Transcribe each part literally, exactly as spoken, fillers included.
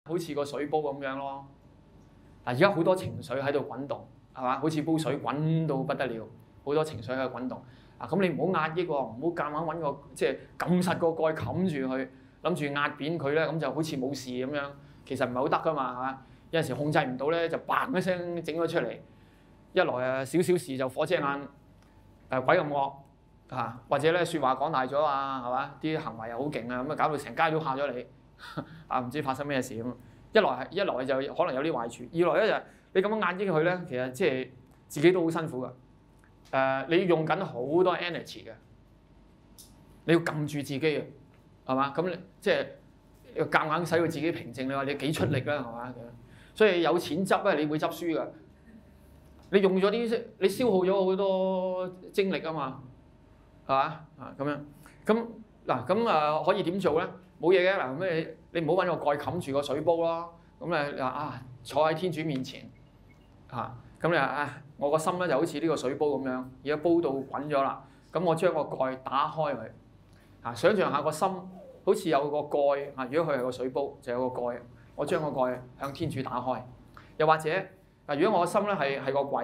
好似個水煲咁樣咯。嗱，而家好多情緒喺度滾動，係嘛？好似煲水滾到不得了，好多情緒喺度滾動。啊，咁你唔好壓抑喎，唔好夾硬揾個即係撳實個蓋冚住佢，諗住壓扁佢咧，咁就好似冇事咁樣。其實唔係好得噶嘛，係嘛？有陣時控制唔到咧，就嘭一聲整咗出嚟。一來啊，少少事就火遮眼，誒鬼咁惡嚇，或者咧説話講大咗啊，係嘛？啲行為又好勁啊，咁啊搞到成街都嚇咗你啊，唔知發生咩事咁。一來係一來就可能有啲壞處，二來咧就你咁樣壓抑佢咧，其實即係自己都好辛苦噶。誒、呃，你用緊好多 energy 嘅，你要撳住自己嘅，係嘛？咁即係夾硬使到自己平靜，你話你幾出力啦，係嘛？所以有錢執咧，你會執輸噶。你用咗啲，你消耗咗好多精力啊嘛，係嘛？啊咁樣，咁嗱咁啊可以點做咧？冇嘢嘅嗱，咁你你唔好揾個蓋冚住個水煲咯。咁咧你話啊，坐喺天主面前嚇，咁你話啊，我個心咧就好似呢個水煲咁樣，而家煲到滾咗啦。咁我將個蓋打開佢嚇，想像下個心好似有個蓋嚇。如果佢係個水煲，就有個蓋，我將個蓋向天主打開。又或者嗱，如果我個心咧係係個櫃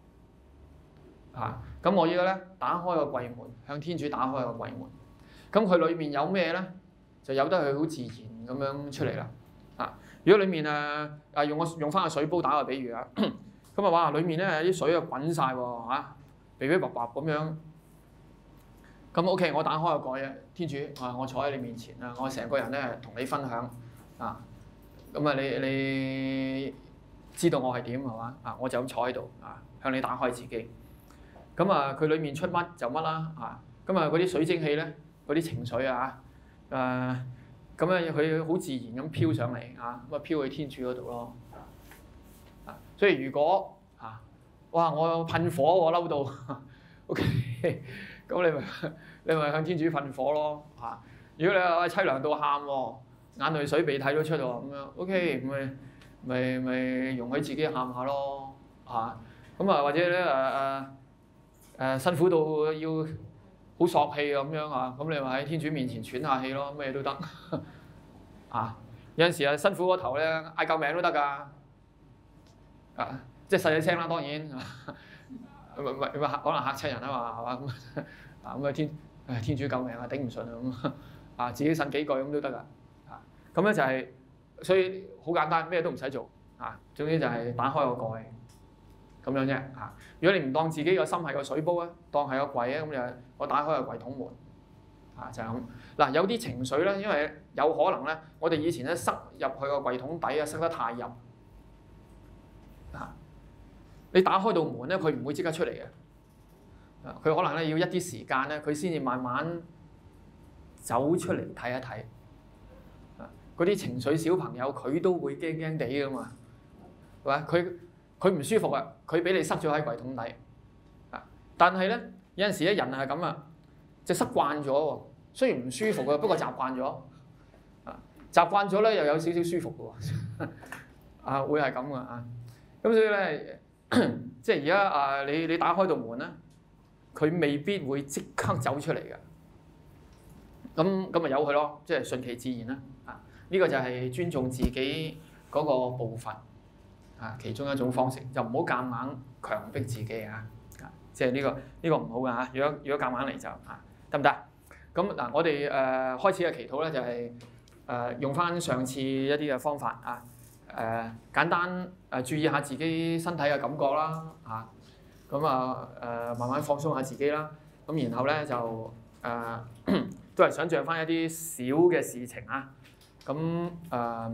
嚇，咁我依家咧打開個櫃門，向天主打開個櫃門。咁佢裏面有咩咧？就由得佢好自然咁樣出嚟啦。啊，如果裡面誒誒用個用翻個水煲打個比喻啊，咁啊哇，裡面咧啲水啊滾晒喎嚇，肥肥白白咁樣。咁 OK， 我打開個蓋啊，天主啊，我坐喺你面前啊，我成個人咧同你分享啊。咁啊，你你知道我係點係嘛？啊，我就咁坐喺度啊，向你打開自己。咁啊，佢裡面出乜就乜啦啊。咁啊，嗰啲水蒸氣咧，嗰啲情緒啊。誒咁咧，佢好自然咁飄上嚟啊，咁啊飄去天主嗰度咯。啊，所以如果嚇、啊，哇！我噴火我嬲到 ，OK，咁你咪你咪向天主噴火咯嚇、啊。如果你話凄涼到喊喎，眼淚水鼻涕都出喎，咁樣 OK，咪咪咪容許自己喊下咯嚇。咁啊或者咧誒誒誒辛苦到要〜好索氣咁樣啊！咁你咪喺天主面前喘下氣咯，咩都得啊！有陣時啊，辛苦嗰頭咧，嗌救命都得㗎啊！即係細細聲啦，當然啊，唔唔唔可能嚇親人啊嘛，係嘛咁啊咁啊天誒天主救命啊，頂唔順啊咁啊，自己呻幾句咁都得㗎啊！咁咧就係、是、所以好簡單，咩都唔使做啊，總之就係打開個蓋。咁樣啫嚇！如果你唔當自己個心係個水煲啊，當係個櫃啊，咁就我打開個櫃桶門嚇就係咁。嗱，有啲情緒咧，因為有可能咧，我哋以前咧塞入去個櫃桶底啊，塞得太入嚇。你打開道門咧，佢唔會即刻出嚟嘅。佢可能咧要一啲時間咧，佢先至慢慢走出嚟睇一睇。嗰啲情緒小朋友佢都會驚驚地㗎嘛，係咪？佢佢唔舒服啊！佢俾你塞咗喺櫃桶底啊！但係咧有陣時咧人係咁啊，就塞慣咗喎。雖然唔舒服啊，不過習慣咗啊，習慣咗咧又有少少舒服嘅喎啊，會係咁嘅啊。咁所以咧，即係而家啊，你你打開道門咧，佢未必會即刻走出嚟嘅。咁咁咪由佢咯，即係順其自然啦啊！呢個就係尊重自己嗰個步伐。啊，其中一種方式就唔好夾硬強迫自己啊！啊，即係呢個呢個唔好噶嚇。如果如果夾硬嚟就啊，得唔得？咁嗱，我哋誒開始嘅祈禱咧就係誒用翻上次一啲嘅方法啊，誒簡單誒注意下自己身體嘅感覺啦嚇。咁啊誒慢慢放鬆下自己啦。咁然後咧就誒都係想像翻一啲小嘅事情啊。咁誒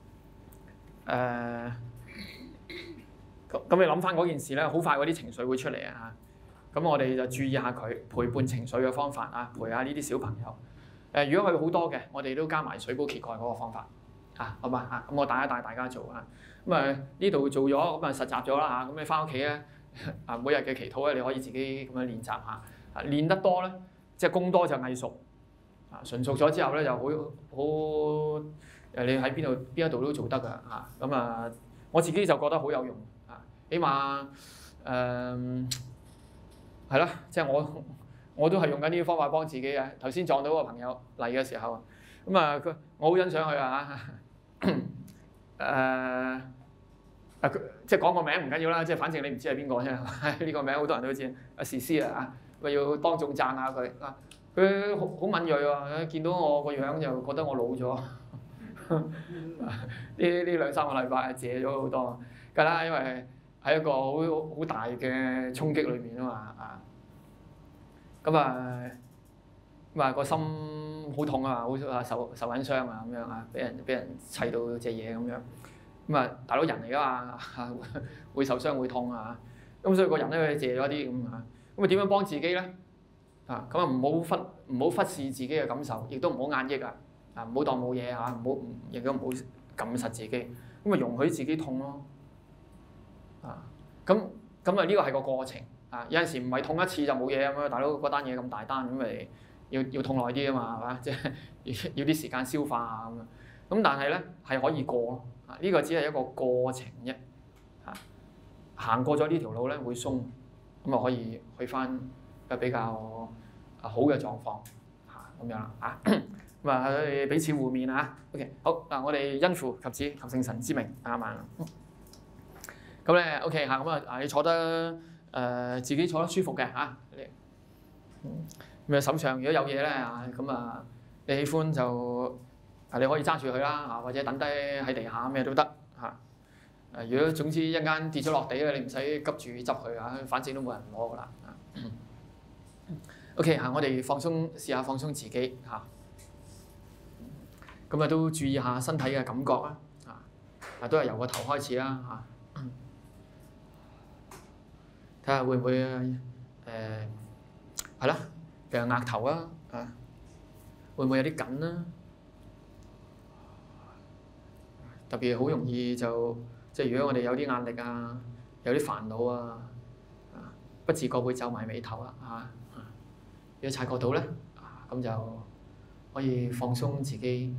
誒。咁咁你諗翻嗰件事咧，好快嗰啲情緒會出嚟啊！咁我哋就注意下佢陪伴情緒嘅方法啊，陪下呢啲小朋友。誒，如果佢好多嘅，我哋都加埋水煲揭蓋嗰個方法嚇，好嘛嚇？咁我帶一帶大家做啊。咁啊呢度做咗，咁啊實習咗啦嚇。咁你翻屋企咧啊，每日嘅祈禱咧，你可以自己咁樣練習下。啊，練得多咧，即係功多就藝熟。啊，純熟咗之後咧，就好好誒，你喺邊度邊一度都做得㗎嚇。咁啊，我自己就覺得好有用。起碼誒係啦，即係我我都係用緊呢啲方法幫自己嘅。頭先撞到個朋友嚟嘅時候，咁啊佢我好欣賞佢啊嚇， 誒誒佢即係講個名唔緊要啦，即係反正你唔知係邊個啫。呢個名好多人都知，阿時思啊，咪要當眾讚下佢啊！佢好好敏鋭喎，見到我個樣就覺得我老咗。呢呢兩三個禮拜謝咗好多，梗啦，因為喺一個好好大嘅衝擊裏面啊嘛啊！咁啊咁啊個心好痛啊，好啊受受緊傷啊咁樣啊，俾人俾人砌到隻嘢咁樣。咁啊大佬人嚟噶嘛，會受傷會痛啊，咁所以個人咧佢謝咗啲咁啊。咁啊點樣幫自己咧？啊咁啊唔好忽唔好忽視自己嘅感受，亦都唔好壓抑啊！啊唔好當冇嘢嚇，唔好亦都唔好撳實自己，咁啊容許自己痛咯。啊咁咁啊呢個係個過程啊，有陣時唔係痛一次就冇嘢咁樣，大佬嗰單嘢咁大單咁咪要要痛耐啲啊嘛，係嘛？即係要要啲時間消化下咁樣。咁但係咧係可以過咯，啊呢個只係一個過程啫。啊行過咗呢條路咧會鬆，咁啊可以去翻個比較啊好嘅狀況嚇咁樣啦啊。咁啊，彼此互勉啊 ！OK， 好嗱，我哋因父及子及聖神之名啱唔啱？咁咧 OK 嚇，咁啊，你坐得誒、呃、自己坐得舒服嘅嚇。咁啊，手上如果有嘢咧啊，咁啊，你喜歡就啊，你可以揸住佢啦啊，或者等低喺地下咩都得嚇。誒，如果總之一間跌咗落地咧，你唔使急住執佢啊，反正都冇人攞噶啦。OK 嚇，我哋放鬆試下放鬆自己嚇。咁啊都注意下身體嘅感覺啦，啊都係由個頭開始啦嚇，睇下會唔會誒係啦，譬如額頭啊，啊會唔會有啲緊啦？特別好容易就即係如果我哋有啲壓力啊，有啲煩惱啊，啊不自覺會皺埋眉頭啦嚇。如果察覺到咧，啊咁就可以放鬆自己。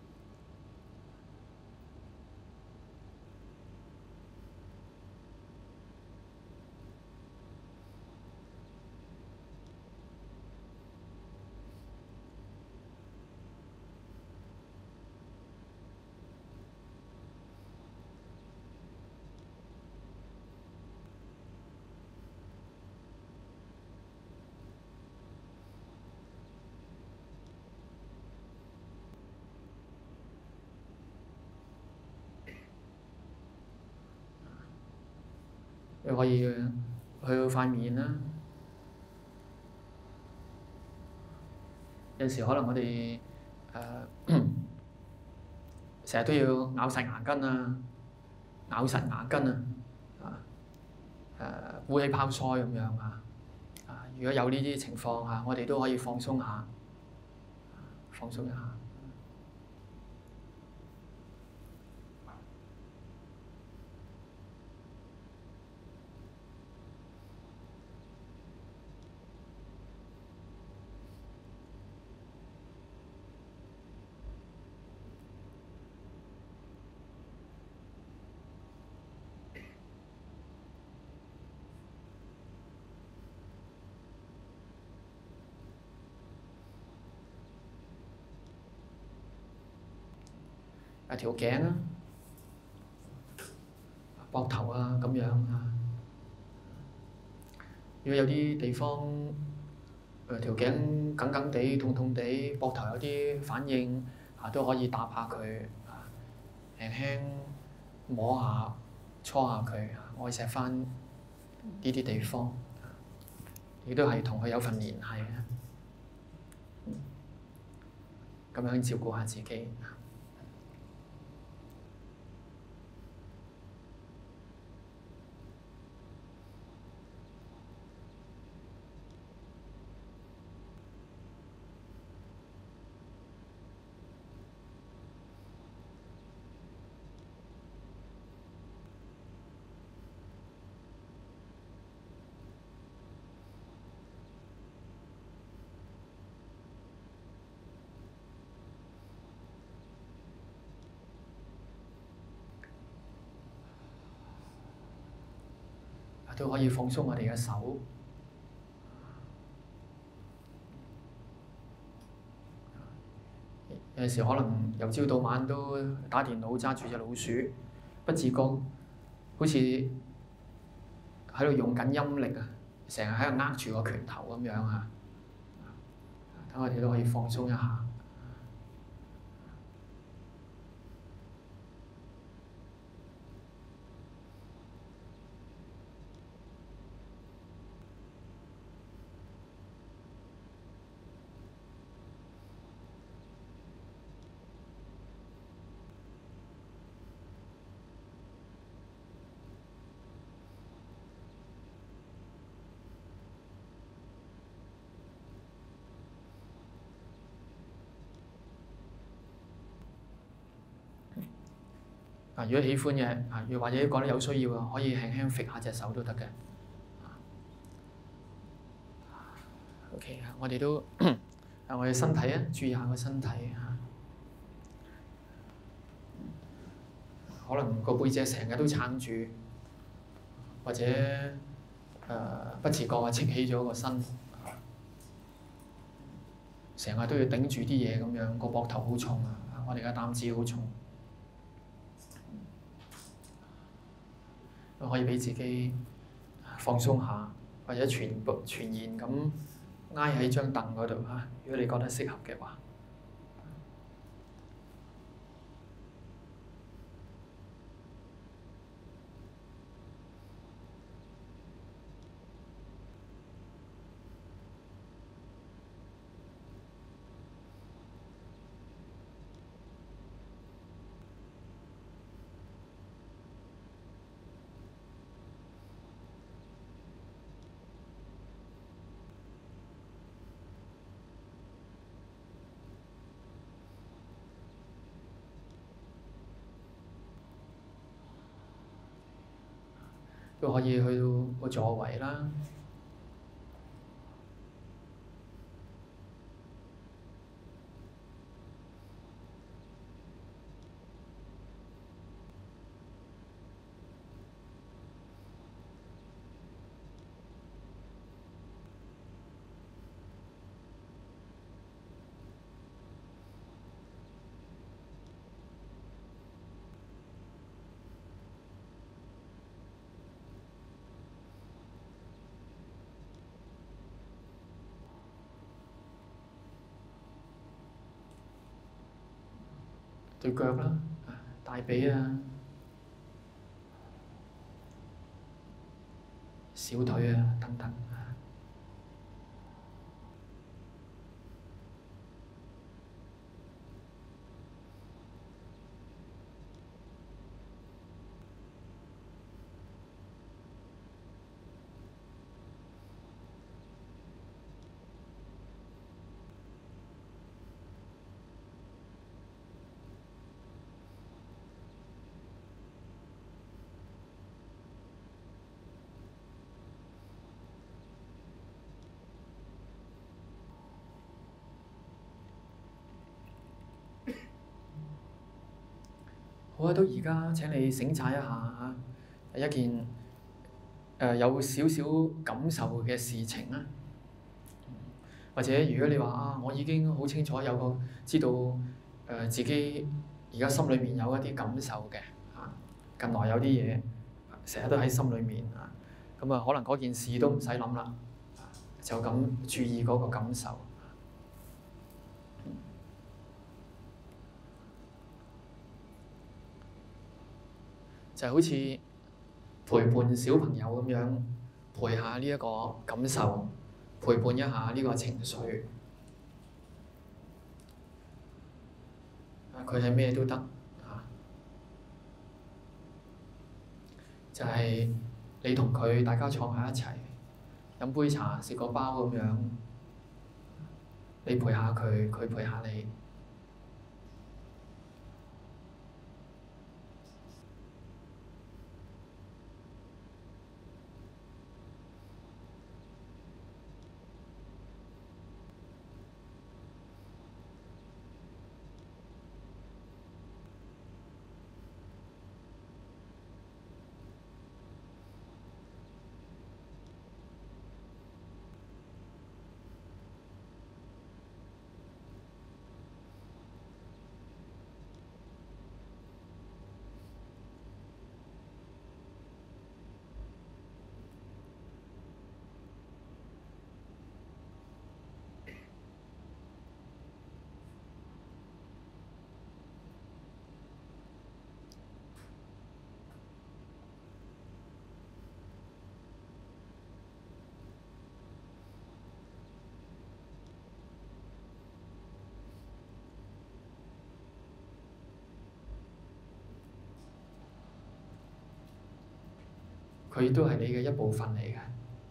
你可以去到塊面啦，有時可能我哋誒成日都要咬實牙根啊，咬實牙根啊，啊誒呼氣泡腮咁樣啊，啊如果有呢啲情況下，我哋都可以放鬆下，放鬆一下。啊條頸啊，膊頭啊咁樣啊。如果有啲地方誒條頸緊緊地、痛痛地，膊頭有啲反應啊，都可以搭下佢啊，輕輕摸下、搓下佢，愛錫翻呢啲地方，亦都係同佢有份聯繫啊。咁樣照顧下自己。都可以放鬆我哋嘅手， 有陣時可能由朝到晚都打電腦揸住隻老鼠，不自覺好似喺度用緊陰力啊，成日喺度握住個拳頭咁樣啊，等我哋都可以放鬆一下。啊，如果喜歡嘅啊，或者覺得有需要嘅，可以輕輕揈下隻手都得嘅。OK 啊，我哋都啊，我哋身體啊，注意下個身體啊。可能個背脊成日都撐住，或者誒、呃、不自覺啊，戚起咗個身，成日都要頂住啲嘢咁樣，個膊頭好重啊！我哋嘅擔子好重。可以俾自己放鬆下，或者全部全然咁挨喺張凳嗰度嚇。如果你覺得適合嘅話，都可以去到個座位啦。對腳啦，大髀啊，小腿啊等等。好啊，到而家請你醒察一下嚇，係一件誒、呃、有少少感受嘅事情啦。或者如果你話啊，我已經好清楚有個知道誒、呃、自己而家心裏面有一啲感受嘅嚇，近來有啲嘢成日都喺心裏面啊，咁啊可能嗰件事都唔使諗啦，就咁注意嗰個感受。就好似陪伴小朋友咁樣，陪下呢一個感受，陪伴一下呢個情緒。佢係咩都得啊，就係、是、你同佢大家坐埋一齊，飲杯茶，食個包咁樣，你陪下佢，佢陪下你。 佢都係你嘅一部分嚟嘅。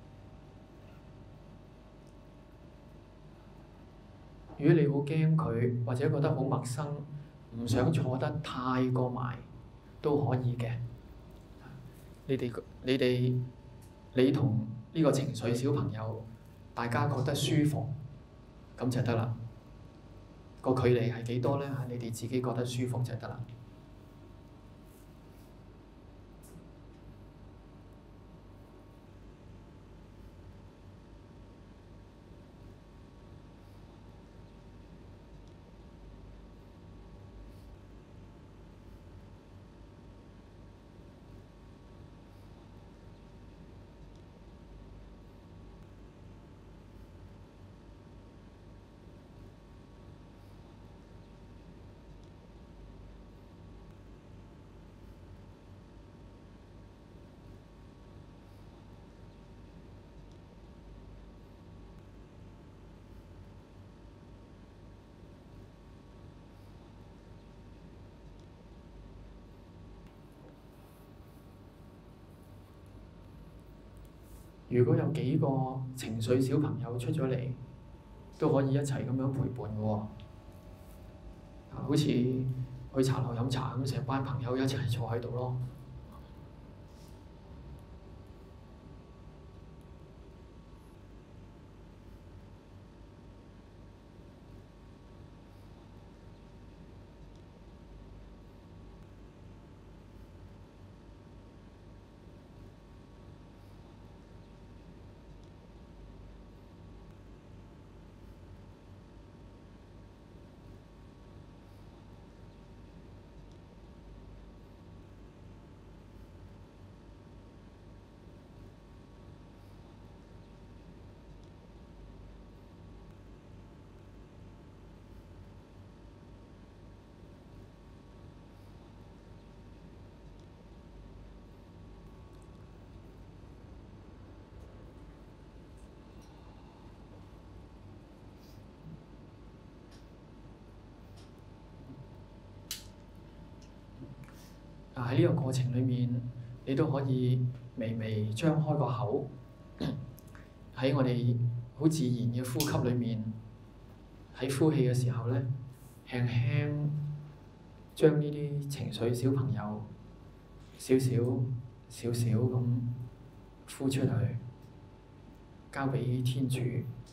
如果你好驚佢，或者覺得好陌生，唔想坐得太過埋，都可以嘅。你哋你哋你同呢個情緒小朋友，大家覺得舒服，咁就得啦。個距離係幾多咧？你哋自己覺得舒服就得啦。如果有幾個情緒小朋友出咗嚟，都可以一齊咁樣陪伴嘅喎。好似去茶樓飲茶咁，成班朋友一齊坐喺度咯。啊！喺呢個過程裏面，你都可以微微張開個口，喺我哋好自然嘅呼吸裏面，喺呼氣嘅時候咧，輕輕將呢啲情緒小朋友少少少少咁呼出去，交俾天主。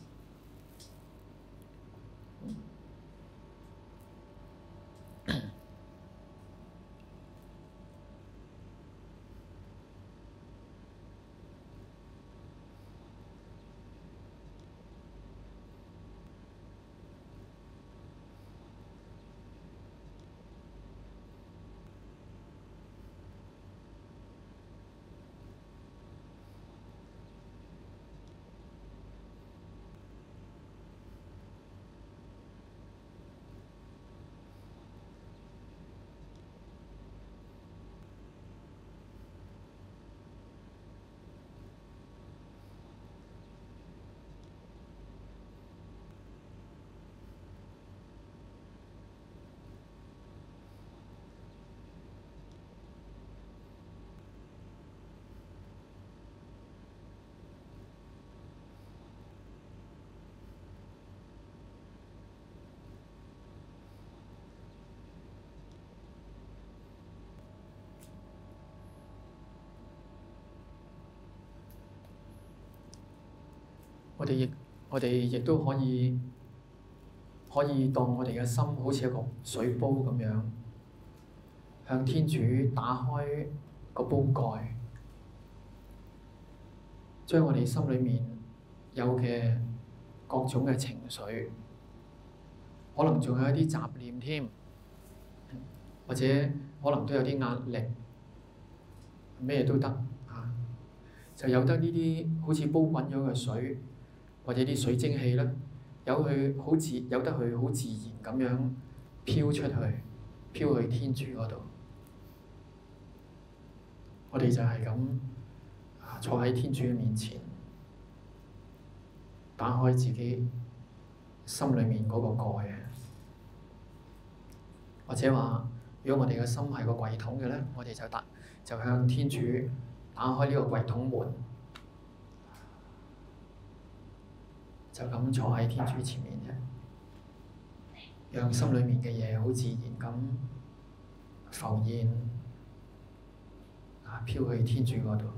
我哋亦我哋亦都可以可以當我哋嘅心好似一個水煲咁樣，向天主打開個煲蓋，將我哋心裡面有嘅各種嘅情緒，可能仲有一啲雜念添，或者可能都有啲壓力，咩都得嚇，就有得呢啲好似煲滾咗嘅水。或者啲水蒸氣咧，有佢好自有得佢好自然咁樣飄出去，飄去天主嗰度。我哋就係咁坐喺天主嘅面前，打開自己心裡面嗰個蓋嘅，或者話，如果我哋嘅心係個櫃桶嘅咧，我哋就打就向天主打打開呢個櫃桶門，就咁坐喺天主前面啫，讓心裡面嘅嘢好自然咁浮現，啊飄去天主嗰度。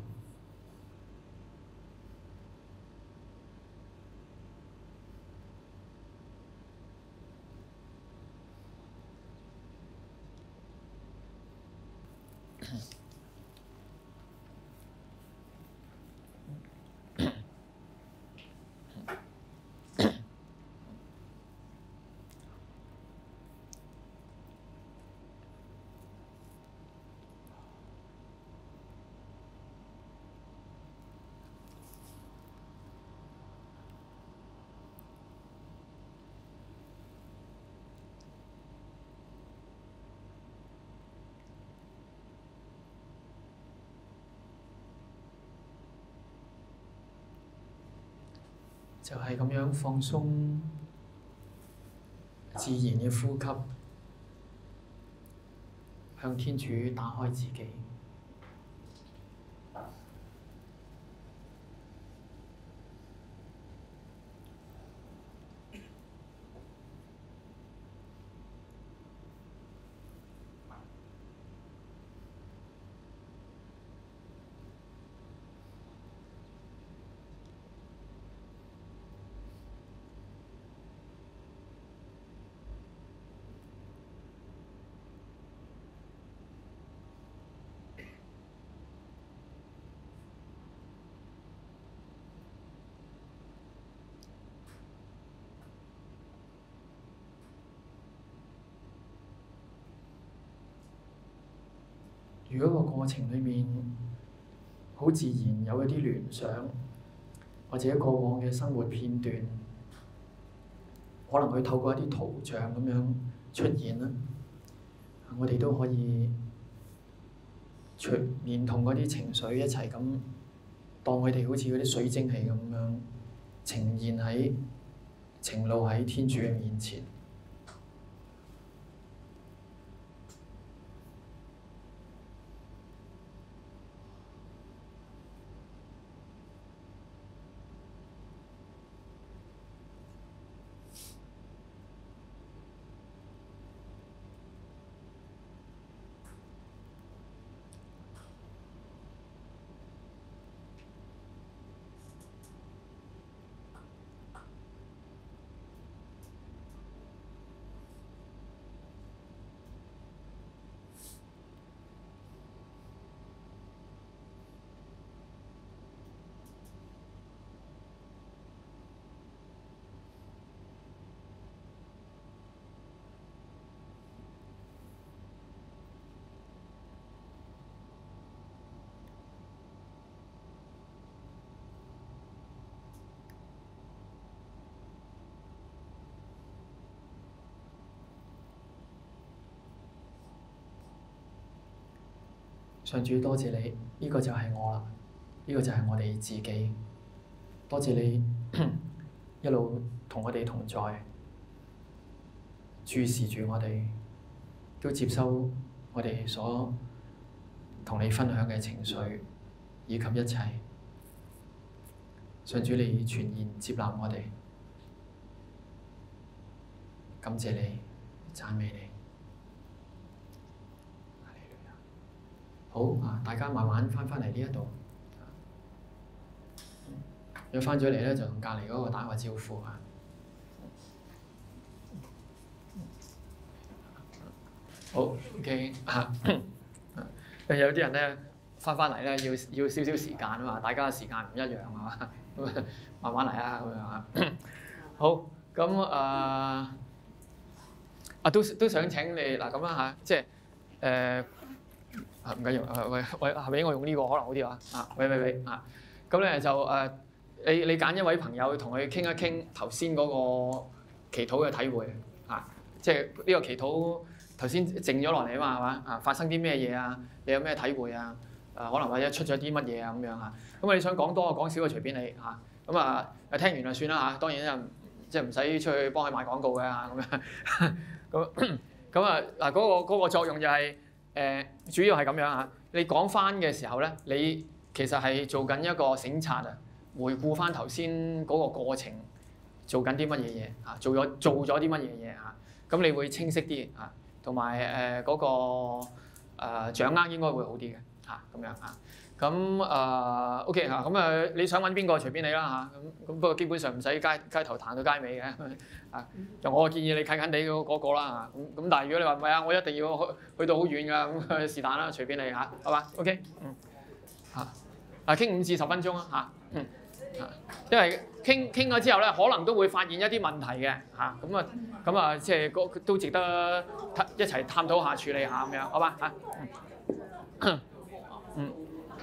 就係咁樣放鬆，自然嘅呼吸，向天主打開自己。如果個過程裡面好自然有一啲聯想，或者過往嘅生活片段，可能佢透過一啲圖像咁樣出現啦，我哋都可以隨連同嗰啲情緒一齊咁，當佢哋好似嗰啲水蒸氣咁樣呈現喺呈露喺天主嘅面前。上主，多謝你，呢、這個就係我啦，呢、這個就係我哋自己。多謝你一路同我哋同在，注視住我哋，都接收我哋所同你分享嘅情緒以及一切。上主，你全然接納我哋，感謝你，讚美你。好啊！大家慢慢翻返嚟呢一度，如果翻咗嚟咧，就同隔離嗰個打個招呼啊！好 OK 啊！有啲人咧翻返嚟咧，要要少少時間啊嘛，大家嘅時間唔一樣啊嘛，咁慢慢嚟啊咁樣啊！好咁誒啊，都都想請你嗱咁樣嚇，即係誒。呃啊唔緊要，誒喂喂，係咪我用呢個可能好啲啊？啊喂喂喂啊！咁咧就誒、呃，你你揀一位朋友同佢傾一傾頭先嗰個祈禱嘅體會啊，即係呢個祈禱頭先靜咗落嚟啊嘛，係嘛啊？發生啲咩嘢啊？你有咩體會啊？誒可能或者出咗啲乜嘢啊咁樣啊？咁你想講多講少嘅隨便你嚇。咁啊誒聽完就算啦嚇，當然就即係唔使出去幫佢賣廣告嘅嚇咁樣。咁咁啊嗱嗰個嗰個作用就係、是。誒、呃、主要係咁樣嚇，你講翻嘅時候咧，你其實係做緊一個省察啊，回顧翻頭先嗰個過程，做緊啲乜嘢嘢嚇，做咗做咗啲乜嘢嘢嚇，咁你會清晰啲嚇，同埋誒嗰個誒、呃、掌握應該會好啲嘅嚇，咁樣嚇。咁誒、呃、OK 嚇，咁啊你想揾邊個隨便你啦嚇，咁咁不過基本上唔使街街頭彈到街尾嘅啊，就我建議你近近地嗰嗰個啦嚇，咁咁但係如果你話唔係啊，我一定要去去到好遠㗎，咁是但啦，隨便你嚇，好嘛 ？OK 嗯嚇，啊傾五至十分鐘啊嚇，嗯嚇，因為傾傾咗之後咧，可能都會發現一啲問題嘅嚇，咁啊咁啊即係個都值得一齊探討下處理下咁樣，好嘛嚇？嗯。嗯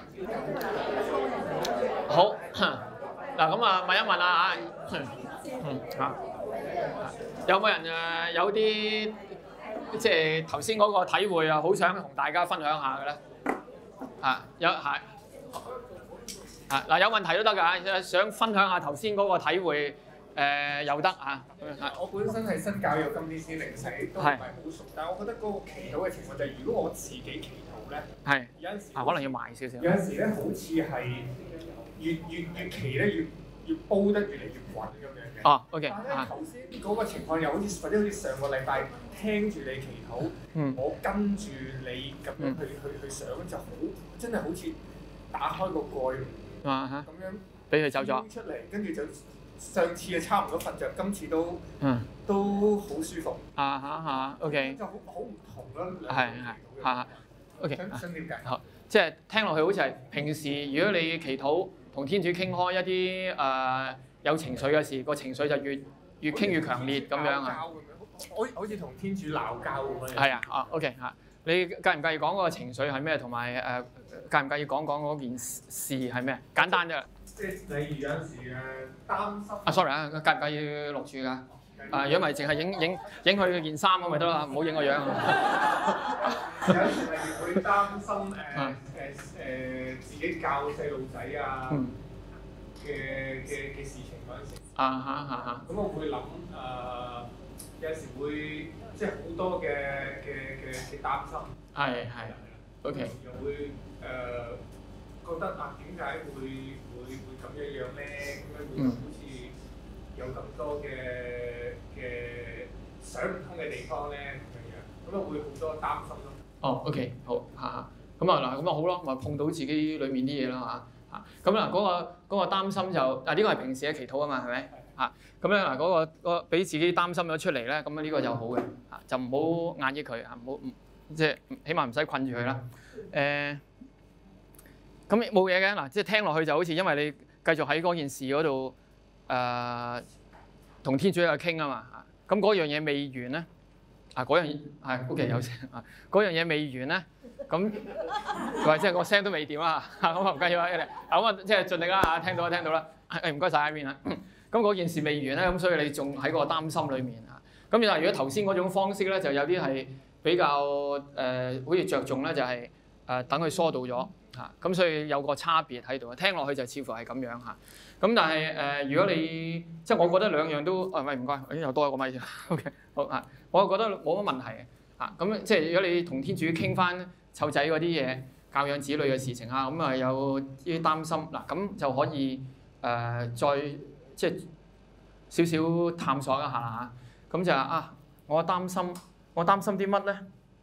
好，嗱咁啊問一問啊嚇，嗯嚇，有冇人誒有啲即係頭先嗰個體會啊，好想同大家分享下嘅咧？啊有係啊嗱有問題都得㗎，想分享下頭先嗰個體會誒又得啊。 我本身係新教育，今年先領洗，都唔係好熟，但係我覺得嗰個祈禱嘅情況就係，如果我自己祈禱咧， 係有陣時啊可能要埋少少。 有陣時咧，好似係越越越祈咧，越越煲得越嚟越滾咁樣嘅。 哦 ，OK 但係咧頭先嗰個情況又好似或者好似上個禮拜聽住你祈禱， 嗯、 我跟住你咁樣去、嗯、去去想，就好真係好似打開個蓋啊嚇， 咁樣俾佢走咗出嚟，跟住就。上次啊差唔多瞓着，今次都、嗯、都好舒服。 啊嚇嚇 ，OK。 就好好唔同咯。 係係嚇 ，OK。 想想點解？ 好，即係聽落去好似係平時，如果你祈禱同天主傾開一啲誒、呃、有情緒嘅事，個情緒就越越傾越強烈咁樣啊。 好好似同天主鬧交咁樣。 係啊，啊 OK 嚇，你介唔介意講嗰個情緒係咩？同埋誒介唔介意講講嗰件事係咩？簡單啫。 即係例如有陣時誒擔心。 啊 sorry 啊，介唔介意錄住㗎？啊，如果咪淨係影影影佢件衫咁咪得啦，唔好影個樣。 有陣時例如會擔心誒誒誒自己教細路仔啊嘅嘅嘅事情嗰陣時。 啊哈啊哈。咁我會諗誒，有陣時會即係好多嘅嘅嘅嘅擔心。 係係。OK。 又會誒。覺得啊，點解會會會咁樣樣咧？咁樣會好似有咁多嘅嘅想唔通嘅地方咧，咁樣樣，咁啊會好多擔心咯。 哦 ，OK，好嚇嚇，咁啊嗱，咁啊好咯，咪碰到自己裡面啲嘢啦嚇嚇。咁嗱嗰個嗰個擔心就啊呢個係平時嘅祈禱啊嘛，係咪嚇？咁咧嗱嗰個個俾自己擔心咗出嚟咧，咁啊呢個就好嘅嚇，就唔好壓抑佢嚇，唔好即係起碼唔使困住佢啦，誒。咁冇嘢嘅嗱，即係聽落去就好似因為你繼續喺嗰件事嗰度誒同天主喺度傾啊嘛，咁嗰樣嘢未完咧，啊嗰樣係 OK 有聲啊，嗰樣嘢未完咧，咁或者即係個聲都未掂啊，咁啊唔緊要啊，咁啊即係盡力啦嚇，聽到啦聽到啦，誒唔該晒喺邊啦，咁嗰件事未完咧，咁所以你仲喺個擔心裡面啊，咁但係如果頭先嗰種方式咧，就有啲係比較誒、呃、好似着重咧，就係、是、誒、呃、等佢疏導咗。嚇，咁所以有個差別喺度，聽落去就似乎係咁樣嚇。咁但係誒、呃，如果你即係我覺得兩樣都，啊喂唔該，咦又多一個咪先 ，OK 好嚇。我覺得冇乜問題嘅嚇。咁即係如果你同天主傾翻湊仔嗰啲嘢、教養子女嘅事情啊，咁啊有啲擔心嗱，咁就可以誒、呃、再即係少少探索一下嚇。咁就啊，我擔心，我擔心啲乜咧？誒、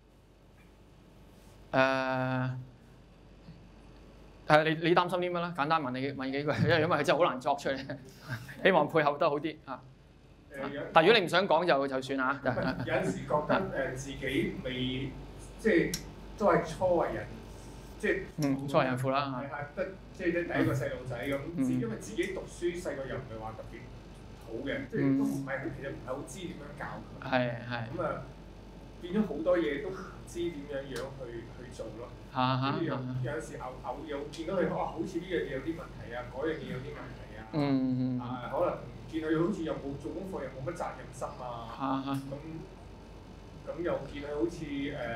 呃。誒你你擔心啲乜咧？簡單問你問幾句，因為因為佢真係好難作出嚟，希望配合得好啲嚇。誒，但係如果你唔想講就就算啦。 有陣時覺得誒自己未即係都係初為人，即係嗯初為人父啦嚇。係得即係第一個細路仔咁，因為自己讀書細個又唔係話特別好嘅，即係都唔係好其實唔係好知點樣教佢。 係係。咁啊變咗好多嘢都唔知點樣樣去去做咯。跟住有有時偶偶有見到佢，哇！好似呢樣嘢有啲問題啊，嗰樣嘢有啲問題啊。 嗯啊，可能見佢好似又冇做功課，又冇乜責任心啊。咁咁又見佢好似誒誒誒誒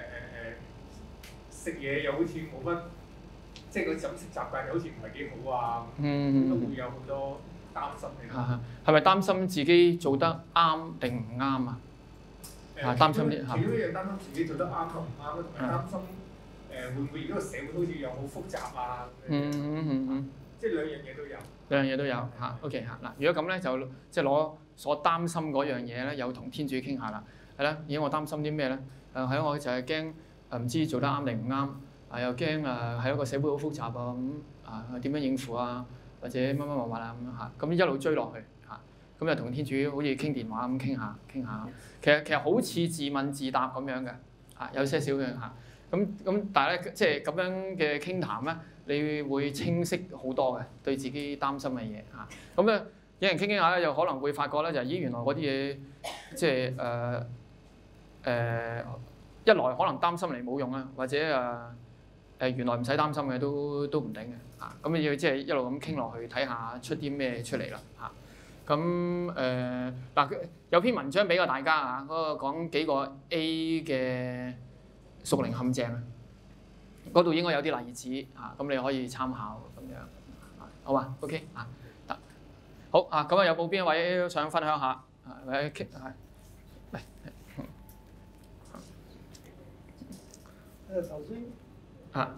食嘢又好似冇乜，即係個飲食習慣又好似唔係幾好啊。嗯。都會有好多擔心嘅。 係係咪擔心自己做得啱定唔啱啊？啊，擔心啲嚇。 其中一樣擔心自己做得啱同唔啱，同埋擔心。誒誒會唔會而家個社會好似又好複雜啊？ 嗯嗯嗯嗯， 即係兩樣嘢都有。 兩樣嘢都有嚇。OK 嚇嗱，如果咁咧就即係攞所擔心嗰樣嘢咧，有同天主傾下啦。係啦，而家我擔心啲咩咧？誒係我就係驚誒唔知做得啱定唔啱，啊又驚誒係一個社會好複雜啊咁啊點樣應付啊，或者乜乜乜物啊咁樣嚇，咁一路追落去嚇，咁就同天主好似傾電話咁傾下傾下，其實其實好似自問自答咁樣嘅嚇，有些少嘅嚇。咁咁但係咧即係咁樣嘅傾談咧，你會清晰好多嘅對自己擔心嘅嘢嚇。咁咧有人傾傾下咧，又可能會發覺咧就係咦原來嗰啲嘢即係誒誒一來可能擔心嚟冇用啦，或者誒。呃誒原來唔使擔心嘅都都唔頂嘅嚇，咁你要即係一路咁傾落去，睇下出啲咩出嚟啦嚇。咁誒嗱有篇文章俾過大家嚇，嗰、那個講幾個 A 嘅屬靈陷阱啊，嗰度應該有啲例子嚇，咁你可以參考咁樣，好嘛 ？OK 啊得，好啊，咁啊有冇邊一位想分享下啊？或者傾係嚟誒頭先。 啊，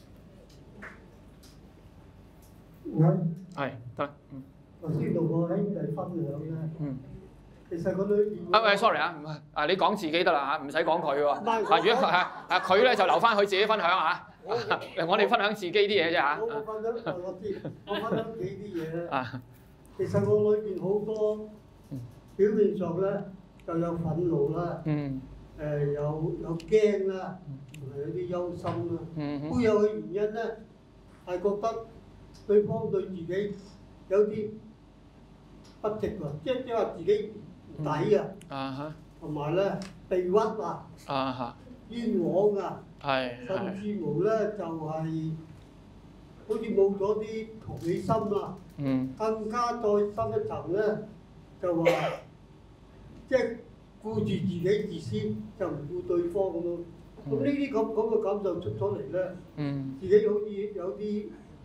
我係得啦，嗯。 頭先同我兄弟分享咧， 嗯。 其實個裏邊啊喂，sorry 啊，唔係啊，你講自己得啦嚇，唔使講佢喎。 唔係啊，如果係啊佢咧就留翻佢自己分享嚇， 我我哋分享自己啲嘢啫嚇。 我我分享我知，我分享幾啲嘢咧。 啊， 其實我裏邊好多表面上咧就有憤怒啦， 嗯， 誒有有驚啦，同埋有啲憂心啦。 嗯哼， 都有嘅原因咧，係覺得對方對自己有啲不值喎，即係即係話自己唔抵啊， 啊哈， 同埋咧被屈啊、 啊哈， 冤枉啊， 係甚係， 至乎咧就係好似冇咗啲同理心啊， 嗯更加再深一層咧，就話即係顧住自己自私，就唔顧對方咁咯。咁呢啲咁咁嘅感受出咗嚟咧， 嗯自己好似有啲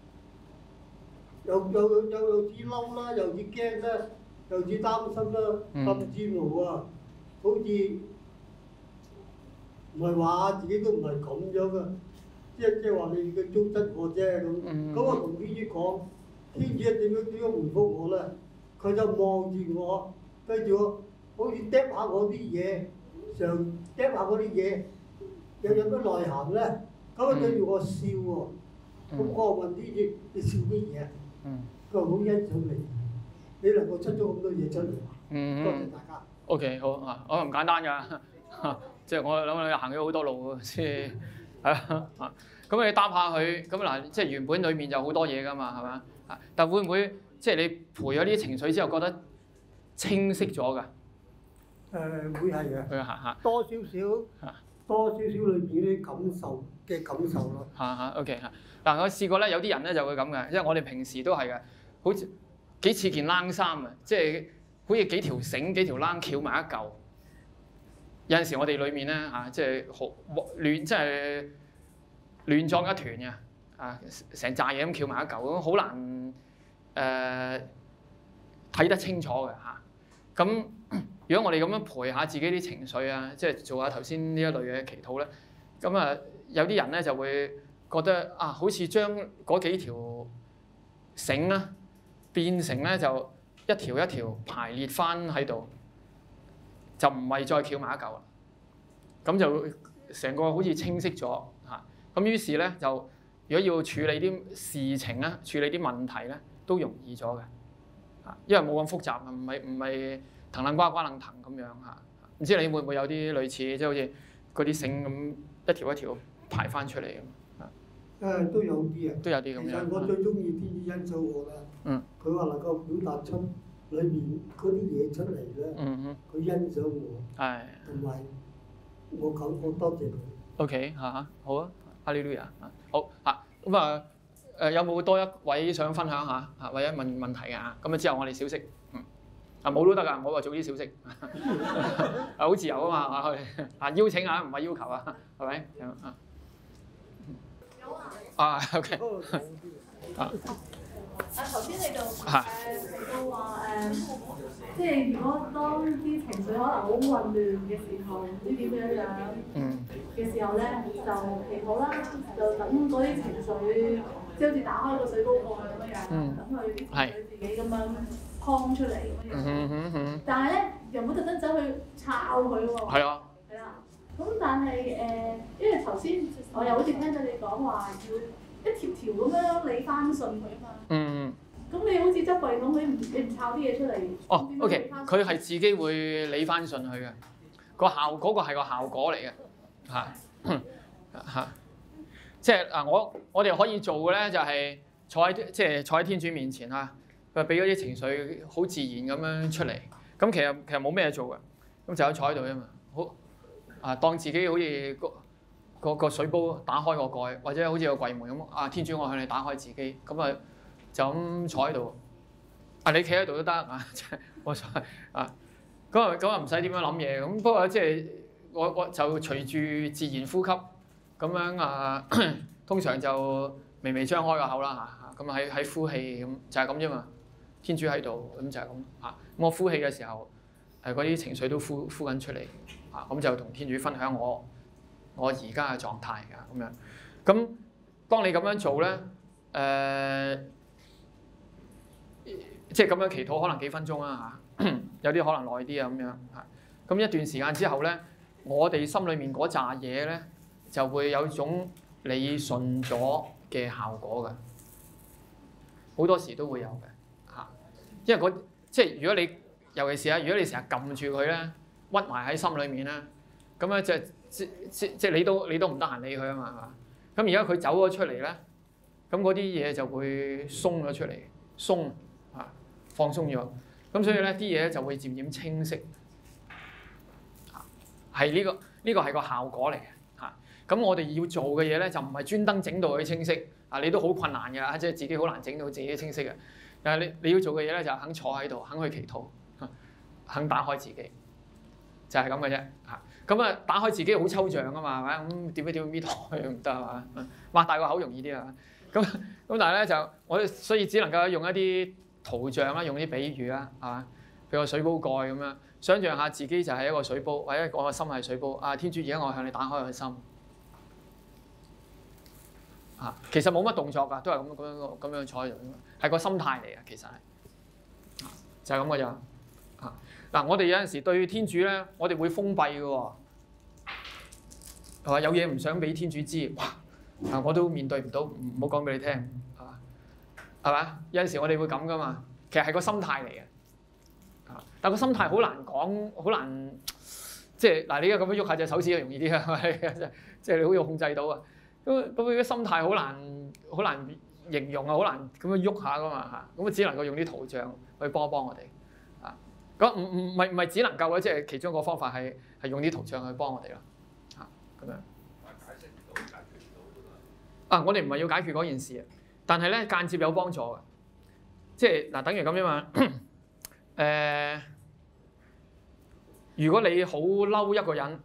有有有有啲嬲啦，又啲驚啦，又啲擔心啦， 嗯甚至乎啊，好似唔係話自己都唔係咁樣嘅，即係即係話你嘅糟質我啫咁。 嗯咁我同天主講，天主點樣點樣回覆我咧？佢就望住我，跟住我好似嗒下我啲嘢，常嗒下我啲嘢，有有乜內涵咧？咁啊對住我笑喎，咁我問天主：你笑乜嘢啊？ 嗯佢話好欣賞你，你能夠出咗咁多嘢出嚟， 嗯多謝大家。 ，OK 好啊，我唔簡單㗎，即係我諗你行咗好多路先係啊，咁你答下佢，咁嗱即係原本裡面有好多嘢㗎嘛，係嘛啊？但會唔會即係你陪咗啲情緒之後覺得清晰咗㗎？ 誒會係嘅， 佢行下多少少，多少少裏邊啲感受嘅感受咯。 嚇嚇 OK 嚇嗱，我試過咧，有啲人咧就會咁嘅，因為我哋平時都係嘅，好似幾似件冷衫啊，即係好似幾條繩、幾條冷翹埋一嚿。有陣時我哋裡面咧嚇，即係好亂，即係亂作一團嘅啊，成扎嘢咁翹埋一嚿，咁好難誒睇得清楚嘅嚇。咁如果我哋咁樣陪下自己啲情緒啊，即係做下頭先呢一類嘅祈禱咧，咁啊有啲人咧就會覺得啊，好似將嗰幾條繩咧變成咧就一條一條排列翻喺度，就唔係再翹埋一嚿啦。咁就成個好似清晰咗嚇。咁於是咧就如果要處理啲事情咧，處理啲問題咧，都容易咗嘅嚇，因為冇咁複雜啊，唔係唔係騰楞瓜瓜楞騰咁樣嚇。唔知你會唔會有啲類似即係好似嗰啲繩咁一條一條排翻出嚟咁？ 誒都有啲啊， 都有啲咁樣。 其實我最中意天主欣賞我啦。 嗯。 佢話能夠表達出裏面嗰啲嘢出嚟咧， 嗯哼。 佢欣賞我， 係。 同埋我感覺多謝佢。 OK 嚇嚇，好啊，哈利路亞啊，好嚇咁啊誒，有冇多一位想分享下嚇，或者問問題嘅嚇？咁啊之後我哋小息，嗯啊冇都得㗎，我話早啲小息，啊好自由啊嘛啊啊邀請下，唔係要求啊，係咪啊？啊 OK 啊啊，頭先你就誒提到話誒，即係如果當啲情緒可能好混亂嘅時候，唔知點樣樣嘅時候咧，就祈禱啦，就等嗰啲情緒，即係好似打開個水煲蓋咁樣樣，等佢啲情緒自己咁樣拋出嚟咁樣樣。但係咧，又唔好特登走去抄佢喎。係啊。係啦。咁但係誒，因為頭先我又好似聽到你講話要一條條咁樣理翻順佢啊嘛。嗯。咁你好似執櫃桶，你唔你唔抄啲嘢出嚟？ 哦 ，OK， 佢係自己會理翻順佢嘅，個效嗰個係個效果嚟嘅，嚇嚇。即係啊，我我哋可以做嘅咧就係坐喺即係坐喺天主面前嚇，佢俾嗰啲情緒好自然咁樣出嚟。咁其實其實冇咩做嘅，咁就喺坐喺度啫嘛。好啊，當自己好似個個個水煲打開個蓋，或者好似個櫃門咁啊，天主我向你打開自己，咁啊就咁坐喺度。啊，你企喺度都得啊，即係我啊，咁啊咁啊唔使點樣諗嘢。咁不過即係我我就隨住自然呼吸咁樣啊，通常就微微張開個口啦嚇，咁喺喺呼氣咁就係咁啫嘛。天主喺度咁就係咁嚇。咁我呼氣嘅時候，誒嗰啲情緒都呼呼緊出嚟嚇，咁就同天主分享我我而家嘅狀態㗎咁樣。咁當你咁樣做咧，誒、呃，即係咁樣祈禱可能幾分鐘啦嚇，有啲可能耐啲啊咁樣嚇。咁一段時間之後咧，我哋心裡面嗰扎嘢咧就會有種理順咗嘅效果㗎，好多時都會有嘅嚇。因為嗰即係如果你尤其是啊，如果你成日撳住佢咧，屈埋喺心裡面咧，咁咧就即即即你都你都唔得閒理佢啊嘛，係嘛？咁而家佢走咗出嚟咧，咁嗰啲嘢就會鬆咗出嚟，鬆啊放鬆咗，咁所以咧啲嘢就會漸漸清晰，啊係呢個呢個係個效果嚟嘅嚇。咁我哋要做嘅嘢咧就唔係專登整到佢清晰，啊你都好困難㗎，即係自己好難整到自己清晰嘅。但係你你要做嘅嘢咧就係肯坐喺度，肯去祈禱，肯打開自己，就係咁嘅啫嚇。咁啊打開自己好抽象啊嘛，係咪？咁點樣點樣搣開唔得係嘛？擘大個口容易啲啊。咁咁但係咧就我哋所以只能夠用一啲圖像啦，用啲比喻啦，係嘛？譬如個水煲蓋咁樣，想像下自己就係一個水煲，或者我個心係水煲。啊天主而家我向你打開個心。啊，其實冇乜動作㗎，都係咁咁樣咁樣坐喺度，係個心態嚟嘅，其實係，就係咁嘅咋。啊，嗱，我哋有陣時對天主咧，我哋會封閉嘅喎，係嘛？有嘢唔想俾天主知，哇！啊，我都面對唔到，唔好講俾你聽，係嘛？係嘛？有陣時我哋會咁噶嘛，其實係個心態嚟嘅。啊，但個心態好難講，好難，即係嗱，你而家咁樣喐下隻手指就容易啲啊，即係你好要控制到啊。咁咁佢嘅心態好難好難形容啊，好難咁樣喐下噶嘛嚇，咁啊只能夠用啲圖像去幫一幫我哋啊。咁唔唔唔係唔係只能夠嘅，即係其中一個方法係係用啲圖像去幫我哋咯嚇咁樣。解釋唔到，解決唔到啊！我哋唔係要解決嗰件事啊，但係咧間接有幫助嘅，即係嗱，等於咁樣嘛。誒、呃，如果你好嬲一個人。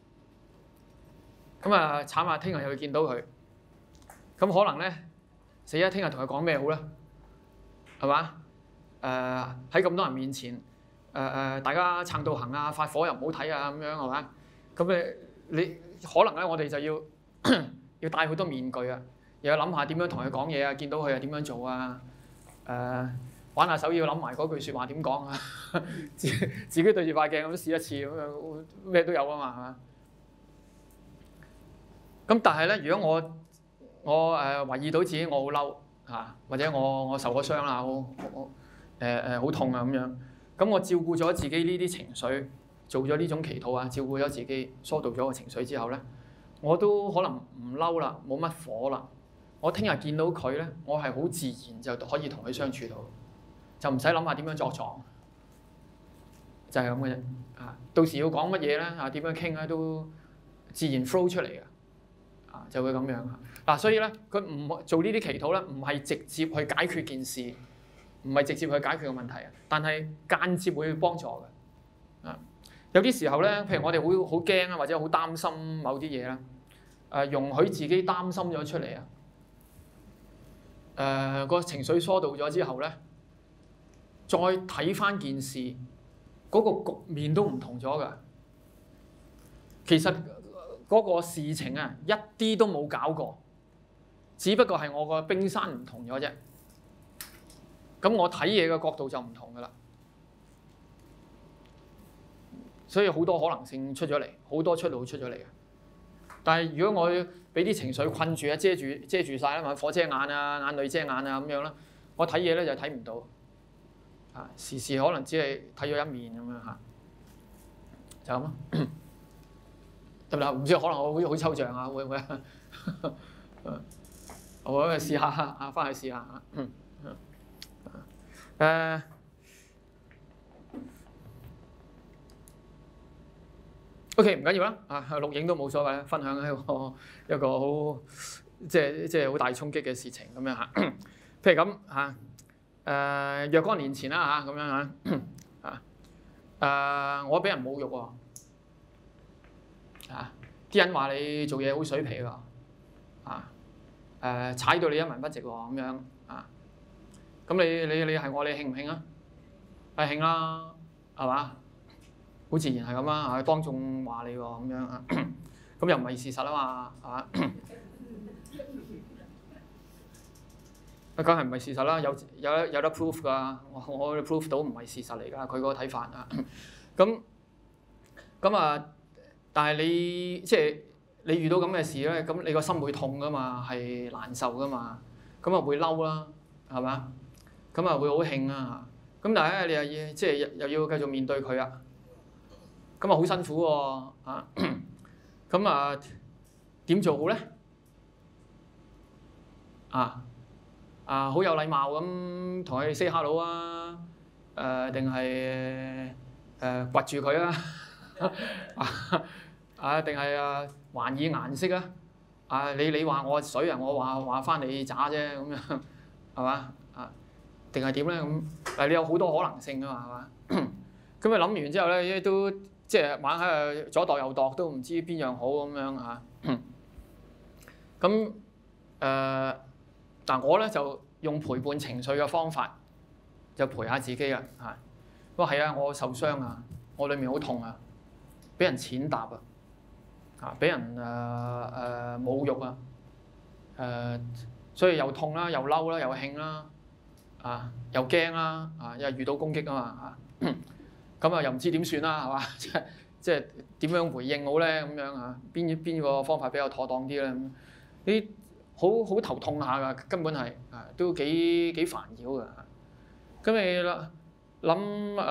咁啊，慘啊！聽日又會見到佢，咁可能咧死啦！聽日同佢講咩好咧？係嘛？誒喺咁多人面前，誒、呃、誒大家撐到行啊，發火又唔好睇啊，咁樣係嘛？咁誒你可能咧，我哋就要要戴好多面具啊，又要諗下點樣同佢講嘢啊，見到佢又點樣做啊？誒、呃、玩下手要諗埋嗰句説話點講啊？自自己對住塊鏡咁試一次咁樣，咩都有啊嘛，係嘛？咁但係咧，如果我我誒懷疑到自己我好嬲嚇，或者我我受過傷啦，我我誒誒好痛啊咁樣，咁我照顧咗自己呢啲情緒，做咗呢種祈禱啊，照顧咗自己，疏導咗個情緒之後咧，我都可能唔嬲啦，冇乜火啦。我聽日見到佢咧，我係好自然就可以同佢相處到，就唔使諗下點樣作狀，就係咁嘅啫。啊，到時要講乜嘢咧？啊，點樣傾咧都自然 flow 出嚟嘅。就會咁樣嗱、啊，所以咧，佢唔做呢啲祈禱咧，唔係直接去解決件事，唔係直接去解決個問題啊，但係間接會幫助嘅。啊，有啲時候咧，譬如我哋好好驚啊，或者好擔心某啲嘢啦，誒、啊，容許自己擔心咗出嚟啊， 誒個情緒疏導咗之後咧，再睇翻件事，嗰、個局面都唔同咗㗎。其實嗰個事情啊，一啲都冇搞過，只不過係我個冰山唔同咗啫。咁我睇嘢嘅角度就唔同㗎啦。所以好多可能性出咗嚟，好多出路出咗嚟嘅。但係如果我俾啲情緒困住啊，遮住遮住曬啦嘛，火遮眼啊，眼淚遮眼啊咁樣啦，我睇嘢咧就睇唔到。啊，時時可能只係睇咗一面咁樣嚇，就咁咯。得唔得？唔知可能我好似好抽象啊，會唔會啊？我試下啊，翻去試下啊。誒。O.K. 唔緊要啦，啊錄影都冇所謂，分享一個一個好即係即係好大衝擊嘅事情咁樣嚇。譬如咁嚇，誒若干年前啦嚇咁樣嚇，啊誒我俾人侮辱喎，啊啲人話你做嘢好水皮喎，啊誒踩到你一文不值喎咁樣啊，咁你你你係我，你興唔興啊？係興啦，係嘛？好自然係咁啦，當眾話你喎咁樣啊，咁又唔係事實啊嘛，係嘛？啊，梗係唔係事實啦，有有有得 proof 㗎，我我 proof 到唔係事實嚟㗎，佢嗰個睇法啊。咁咁啊，但係你即係你遇到咁嘅事咧，咁你個心會痛㗎嘛，係難受㗎嘛，咁啊會嬲啦，係嘛？咁啊會好興啊，咁但係咧你又要即係又要繼續面對佢啊。咁啊好辛苦喎，啊，咁啊點做好咧？啊啊好有禮貌咁同佢 say hello 啊，誒定係誒掘住佢啊，啊定係啊還以顏色啊？啊你你話我水啊，我話話翻你渣啫咁樣，係嘛？啊定係點咧咁？嗱你有好多可能性㗎嘛，係嘛？咁啊諗完之後咧，都〜即係玩喺度左度右度都唔知邊樣好咁樣嚇，咁誒，但、呃、我咧就用陪伴情緒嘅方法，就陪下自己啦嚇。不過係啊，我受傷啊，我裏面好痛啊，俾人踐踏啊，啊俾人誒誒、呃呃、侮辱啊，誒、呃、所以又痛啦，又嬲啦，又興啦，啊又驚啦，啊因為遇到攻擊啊嘛嚇。咁啊又唔知點算啦，係嘛？即係即係點樣回應好咧？咁樣啊，邊邊個方法比較妥當啲咧？呢好好頭痛下㗎，根本係啊都幾幾煩擾㗎。咁你諗誒，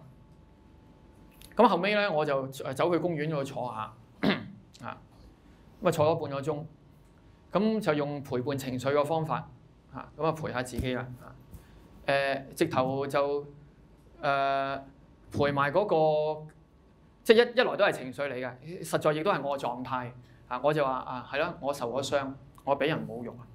咁後尾咧我就誒走去公園嗰度坐下啊，咁啊坐咗半個鐘，咁就用陪伴情緒嘅方法嚇，咁啊陪下自己啦啊誒，直頭就誒。呃陪埋嗰、那個，即係一一來都係情緒嚟嘅，實在亦都係我嘅狀態。啊，我就話啊，係咯，我受咗傷，我俾人侮辱啊。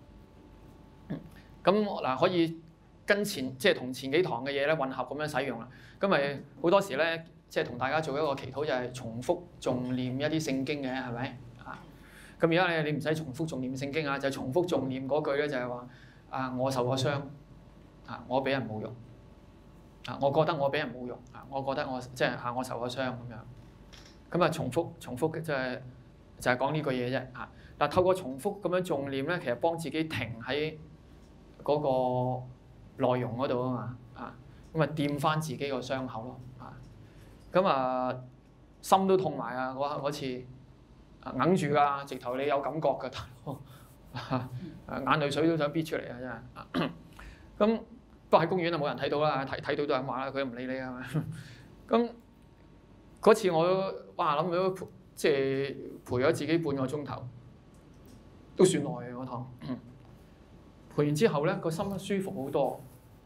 咁、嗯、嗱可以跟前即係同前幾堂嘅嘢咧混合咁樣使用啦。咁咪好多時咧，即係同大家做一個祈禱，就係重複重念一啲聖經嘅，係咪啊？咁而家你你唔使重複重念聖經啊，就重複重念嗰句咧，就係話啊，我受咗傷，啊，我俾人侮辱。啊！我覺得我俾人侮辱啊！我覺得我即係嚇我受咗傷咁樣，咁啊重複重複即係就係講呢句嘢啫嚇。嗱透過重複咁樣重念咧，其實幫自己停喺嗰個內容嗰度啊嘛啊，咁啊掂翻自己個傷口咯啊，咁啊心都痛埋啊嗰嗰次啊硬住㗎，直頭你有感覺㗎，大佬啊眼淚水都想逼出嚟啊真係啊咁。不過喺公園就冇人睇到啦，睇睇到都係咁話啦，佢都唔理你係咪？咁嗰次我都哇諗到即係陪咗自己半個鐘頭，都算耐嘅嗰堂。陪完之後咧，個心舒服好多。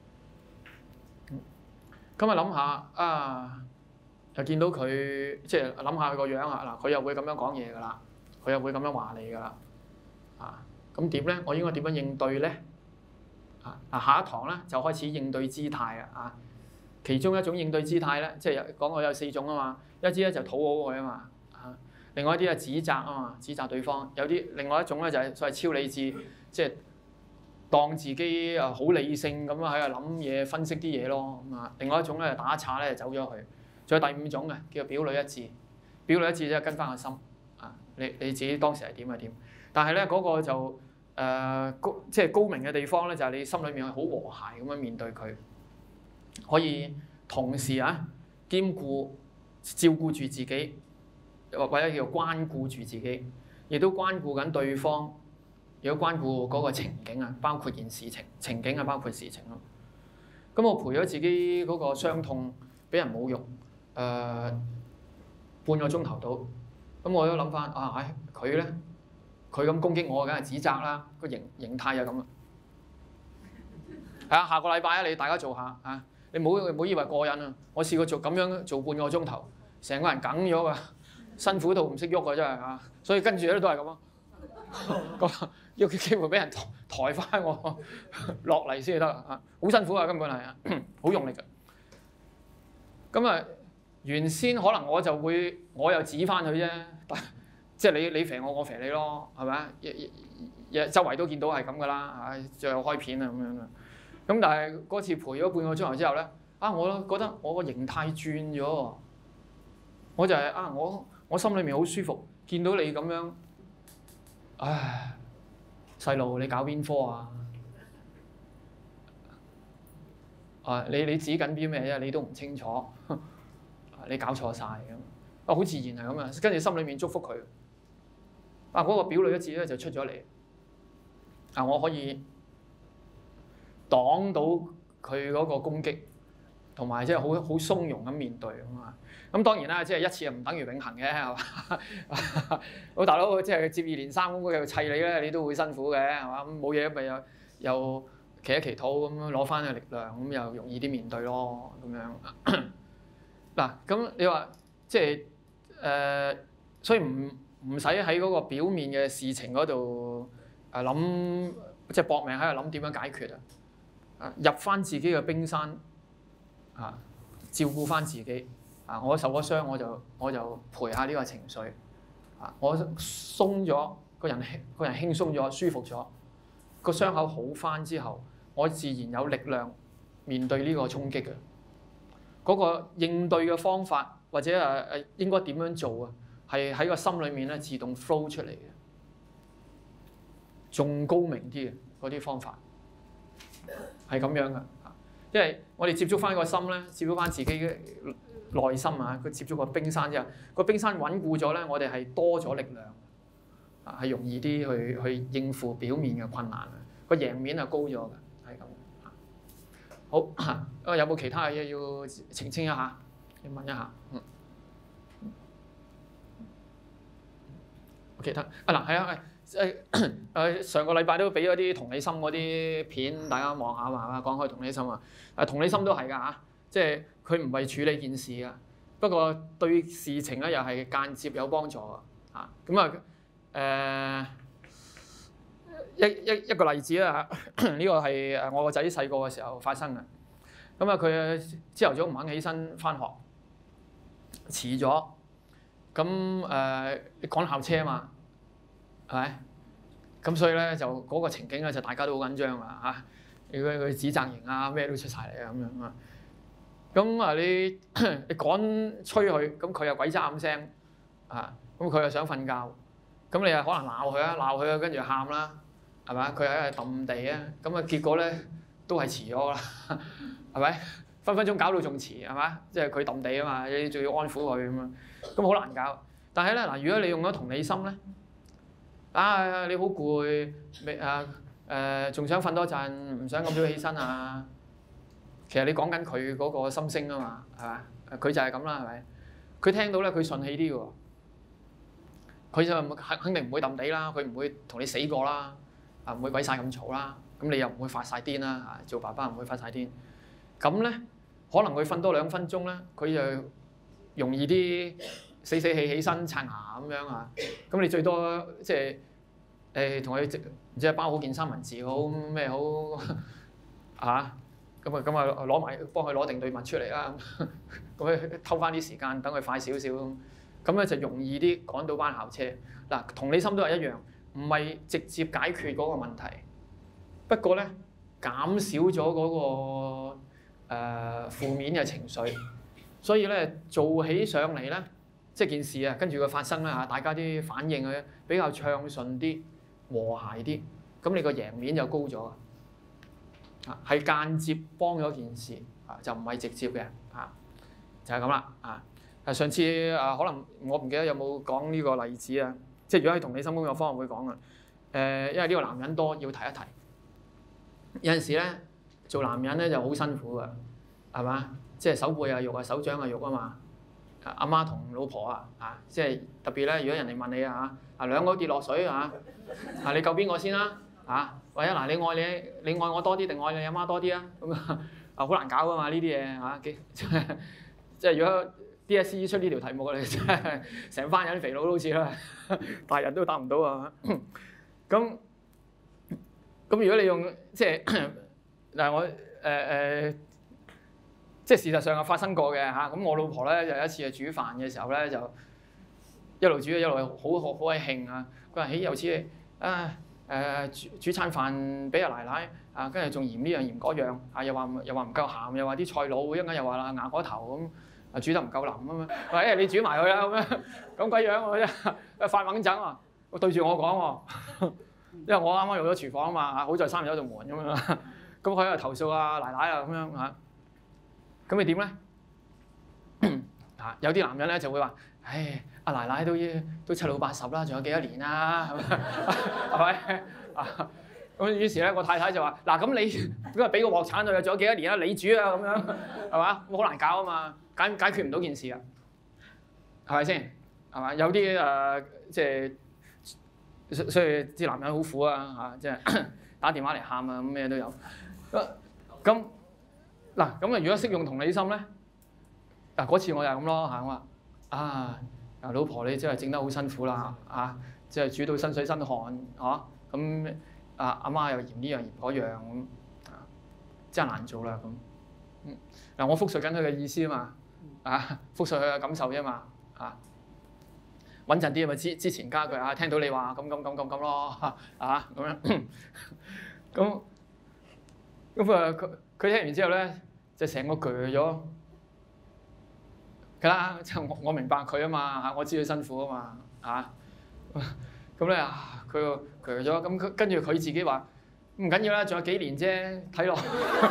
咁啊諗下啊，又見到佢即係諗下佢個樣啊，嗱佢又會咁樣講嘢㗎啦，佢又會咁樣話你㗎啦。啊，咁點咧？我應該點樣應對咧？啊！下一堂咧就開始應對姿態啊！啊，其中一種應對姿態咧，即係講過有四種啊嘛。一啲咧就討好佢啊嘛，啊，另外一啲係指責啊嘛，指責對方。有啲另外一種咧就係所謂超理智，即係當自己啊好理性咁樣喺度諗嘢、分析啲嘢咯。咁啊，另外一種咧打岔咧走咗去。仲有第五種嘅叫做表裏一致，表裏一致即係跟翻個心啊！你你自己當時係點係點，但係咧嗰個就誒、呃、高即係高明嘅地方咧，就係、是、你心裏面係好和諧咁樣面對佢，可以同時啊兼顧照顧住自己，或或者叫做關顧住自己，亦都關顧緊對方，亦都關顧嗰個情景啊，包括件事情情景啊，包括事情咯。咁我陪咗自己嗰個傷痛，俾人侮辱。誒、呃、半個鐘頭到，咁我都諗翻啊，唉佢咧，佢咁攻擊我，梗係指責啦，個形形態就咁啦。係啊，下個禮拜啊，你大家做下啊，你唔好唔好以為過癮啊！我試過做咁樣做半個鐘頭，成個人梗咗㗎，辛苦到唔識喐㗎真係啊！所以跟住咧都係咁咯，咁要機會俾人抬抬翻我落嚟先得啊！好辛苦啊，根本係啊，好用力㗎。咁啊〜原先可能我就會，我又指翻佢啫，即係你你肥我，我肥你咯，係咪啊？周圍都見到係咁噶啦，唉，最後開片啊咁樣啊。咁但係嗰次陪咗半個鐘頭之後咧，啊，我覺得我個形態轉咗，我就係、是、啊，我我心裏面好舒服，見到你咁樣，唉，細路你搞邊科啊？啊，你你指緊啲咩啫？你都唔清楚。你搞錯晒咁，啊好自然係咁啊，跟住心裏面祝福佢，啊嗰個表裏一致咧就出咗嚟，啊我可以擋到佢嗰個攻擊，同埋即係好好鬆容咁面對咁啊，咁當然啦，即係一次又唔等於永恆嘅係嘛，老大佬即係接二連三咁佢又砌你咧，你都會辛苦嘅係嘛，咁冇嘢咪又又祈一祈禱咁樣攞翻個力量，咁又容易啲面對咯咁樣。嗱，咁你話即係誒、呃，所以唔唔使喺嗰個表面嘅事情嗰度誒諗，即係搏命喺度諗點樣解決啊！啊，入翻自己嘅冰山啊，照顧翻自己啊！我受咗傷，我就我就陪下呢個情緒啊！我鬆咗個人，個人輕鬆咗，舒服咗，個傷口好翻之後，我自然有力量面對呢個衝擊嘅。嗰個應對嘅方法或者誒誒應該點樣做啊？係喺個心裏面咧自動 flow 出嚟嘅，仲高明啲嘅嗰啲方法係咁樣嘅。因為我哋接觸翻個心咧，接觸翻自己嘅內心啊，佢接觸個冰山之後，個冰山穩固咗咧，我哋係多咗力量啊，係容易啲去去應付表面嘅困難啊，個贏面係高咗嘅，係咁。好，啊有冇其他嘅嘢要澄清一下？要問一下，嗯。其他啊嗱，係啊，誒誒上個禮拜都俾咗啲同理心嗰啲片，大家望下嘛，講開同理心啊，誒同理心都係㗎嚇，即係佢唔係處理件事㗎，不過對事情咧又係間接有幫助啊，咁啊誒。一一一個例子啦嚇，呢個係誒我個仔細個嘅時候發生嘅。咁啊，佢朝頭早唔肯起身返學，遲咗。咁誒趕校車啊嘛，係咪？咁所以咧就嗰個情景咧就大家都好緊張啊嚇。如果佢指責型啊咩都出晒嚟啊咁樣啊。咁啊你你趕催佢，咁佢又鬼渣咁聲啊，咁佢又想瞓覺，咁你又可能鬧佢啊鬧佢啊，跟住喊啦。係咪？佢喺度揼地啊！咁啊，結果咧都係遲咗啦，係咪？分分鐘搞到仲遲，係咪？即係佢揼地啊嘛，你仲要安撫佢咁啊，咁好難搞。但係咧嗱，如果你用咗同理心咧，啊你好攰，未啊誒仲想瞓多陣，唔想咁早起身啊？其實你講緊佢嗰個心聲啊嘛，係咪？佢就係咁啦，係咪？佢聽到咧，佢順氣啲喎，佢就肯肯定唔會揼地啦，佢唔會同你死過啦。啊唔會鬼晒咁嘈啦，咁你又唔會發晒癲啦，啊做爸爸唔會發晒癲，咁咧可能佢瞓多兩分鐘咧，佢就容易啲死死氣起身刷牙咁樣啊，咁你最多即係誒同佢唔知係包好件三文治好咩好啊，咁啊咁啊攞埋幫佢攞定對襪出嚟啦，咁佢偷翻啲時間等佢快少少，咁咧就容易啲趕到班校車。嗱同理心都係一樣。唔係直接解決嗰個問題， 不過咧減少咗嗰、個誒、呃、負面嘅情緒，所以咧做起上嚟咧，即係件事啊，跟住佢發生啦嚇，大家啲反應啊比較暢順啲、和諧啲，咁你個贏面就高咗啊！啊，係間接幫咗件事啊，就唔係直接嘅啊，就係咁啦啊！誒上次啊，可能我唔記得有冇講呢個例子啊，即係如果喺同理心工作坊會講嘅。誒，因為呢個男人多，要提一提。有陣時咧，做男人咧就好辛苦㗎，係嘛？即係手背啊肉啊，手掌啊肉啊嘛。阿媽同老婆啊，啊，即係特別咧，如果人哋問你啊，啊兩個跌落水啊，啊你救邊個先啦？啊，或者嗱，你愛你你愛我多啲定愛你阿媽多啲啊？咁啊，啊好難搞㗎嘛呢啲嘢嚇，幾即係如果 D S E 出呢條題目，你真係成班人肥佬都好似啦，大人都答唔到啊！咁咁如果你用即係嗱我誒誒、呃，即係事實上係發生過嘅嚇。咁我老婆咧有一次係煮飯嘅時候咧，就一路煮一路好好好鬼興啊！佢話：咦，有次啊誒煮煮餐飯俾阿奶奶啊，跟住仲嫌呢樣嫌嗰樣啊，又話又話唔夠鹹，又話啲菜老，一陣間又話啦硬過頭咁。啊煮得唔夠腍啊嘛，話誒你煮埋佢啦咁樣，咁鬼樣我真發猛陣啊！我對住我講喎，因為我啱啱入咗廚房啊嘛，好在閂咗道門咁樣，咁佢喺度投訴啊奶奶啊咁樣嚇，咁你點咧？嚇有啲男人咧就會話：唉，阿奶奶都都七老八十啦，仲有幾多年啊？係咪啊？咁於是咧，我太太就話：嗱，咁你咁啊俾個鑊鏟佢，仲有幾多年啊？你煮啊咁樣，係嘛？咁好難搞啊嘛！解解決唔到件事啊，係咪先？係嘛？有啲誒、呃，即係所以啲男人好苦啊嚇，即係打電話嚟喊啊，咁咩都有。咁咁嗱，咁啊如果識用同理心咧，嗱嗰次我就係咁咯嚇，我話啊，啊老婆你真係整得好辛苦啦嚇，即係煮到身水身汗嚇，咁啊阿媽又嫌呢樣嫌嗰樣咁，啊真係難做啦咁。嗯嗱，我複述緊佢嘅意思啊嘛。啊，複述佢嘅感受啫嘛，啊，穩陣啲咪之之前加句啊，聽到你話咁咁咁咁咁咯，啊咁樣，咁咁啊佢佢聽完之後咧，就成個鋸咗，㗎啦，即係我我明白佢啊嘛，嚇我知佢辛苦啊嘛，嚇，咁咧啊佢鋸咗，咁佢跟住佢自己話唔緊要啦，仲有幾年啫，睇落。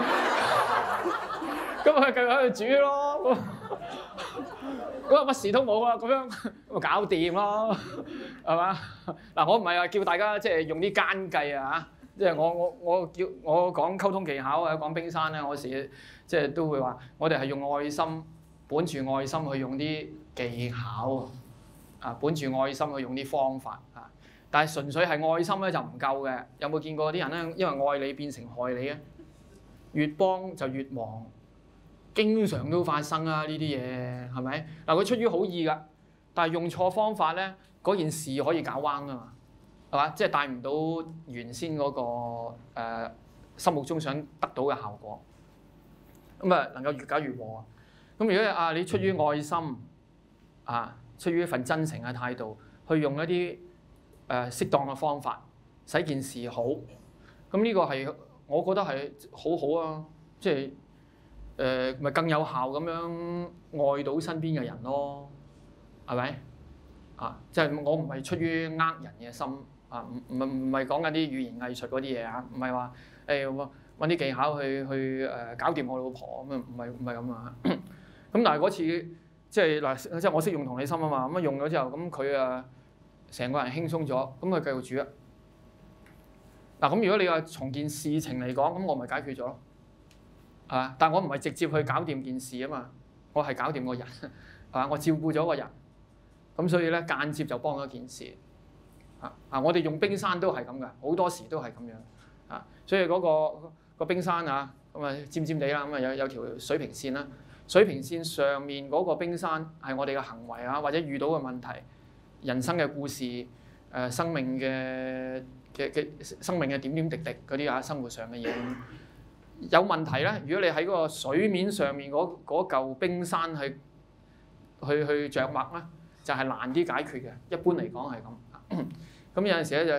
咁咪繼續喺度煮咯，咁啊乜事都冇啊，咁樣咁咪搞掂咯，係嘛？嗱，我唔係話叫大家即係用啲奸計啊嚇，即係我我我叫我講溝通技巧啊，講冰山咧，我時即係都會話，我哋係用愛心，本住愛心去用啲技巧啊，本住愛心去用啲方法啊，但係純粹係愛心咧就唔夠嘅。有冇見過啲人咧，因為愛你變成害你啊？越幫就越忙。經常都發生啊！呢啲嘢係咪？嗱，佢出於好意㗎，但係用錯方法咧，嗰件事可以搞彎㗎嘛，係嘛？即係帶唔到原先嗰、嗰個、呃、心目中想得到嘅效果，咁啊能夠越搞越和。咁如果啊你出於愛心啊，出於一份真誠嘅態度，去用一啲誒、呃、適當嘅方法，使件事好，咁呢個係我覺得係好好啊，即係。誒咪、呃、更有效咁樣愛到身邊嘅人咯，係咪？啊，即係我唔係出於呃人嘅心啊，唔唔唔係講緊啲語言藝術嗰啲嘢啊，唔係話誒揾啲技巧去去誒、呃、搞掂我老婆咁啊，唔係唔係咁啊。咁但係嗰次即係嗱，即係我識用同理心啊嘛，咁啊用咗之後，咁佢啊成個人輕鬆咗，咁佢繼續煮啊。嗱，咁如果你話從件事情嚟講，咁我咪解決咗咯。係嘛？但係我唔係直接去搞掂件事啊嘛，我係搞掂個人，係嘛？我照顧咗個人，咁所以咧間接就幫咗件事。啊啊！我哋用冰山都係咁㗎，好多時都係咁樣。啊，所以嗰、嗰個嗰個冰山啊，咁啊尖尖地啦，咁啊有有條水平線啦，水平線上面嗰個冰山係我哋嘅行為啊，或者遇到嘅問題、人生嘅故事、誒、呃、生命嘅嘅嘅生命嘅點點滴滴嗰啲啊，生活上嘅嘢。有問題咧，如果你喺嗰個水面上面嗰嗰嚿冰山去去去著墨咧，就係、是、難啲解決嘅。一般嚟講係咁。咁有陣時咧就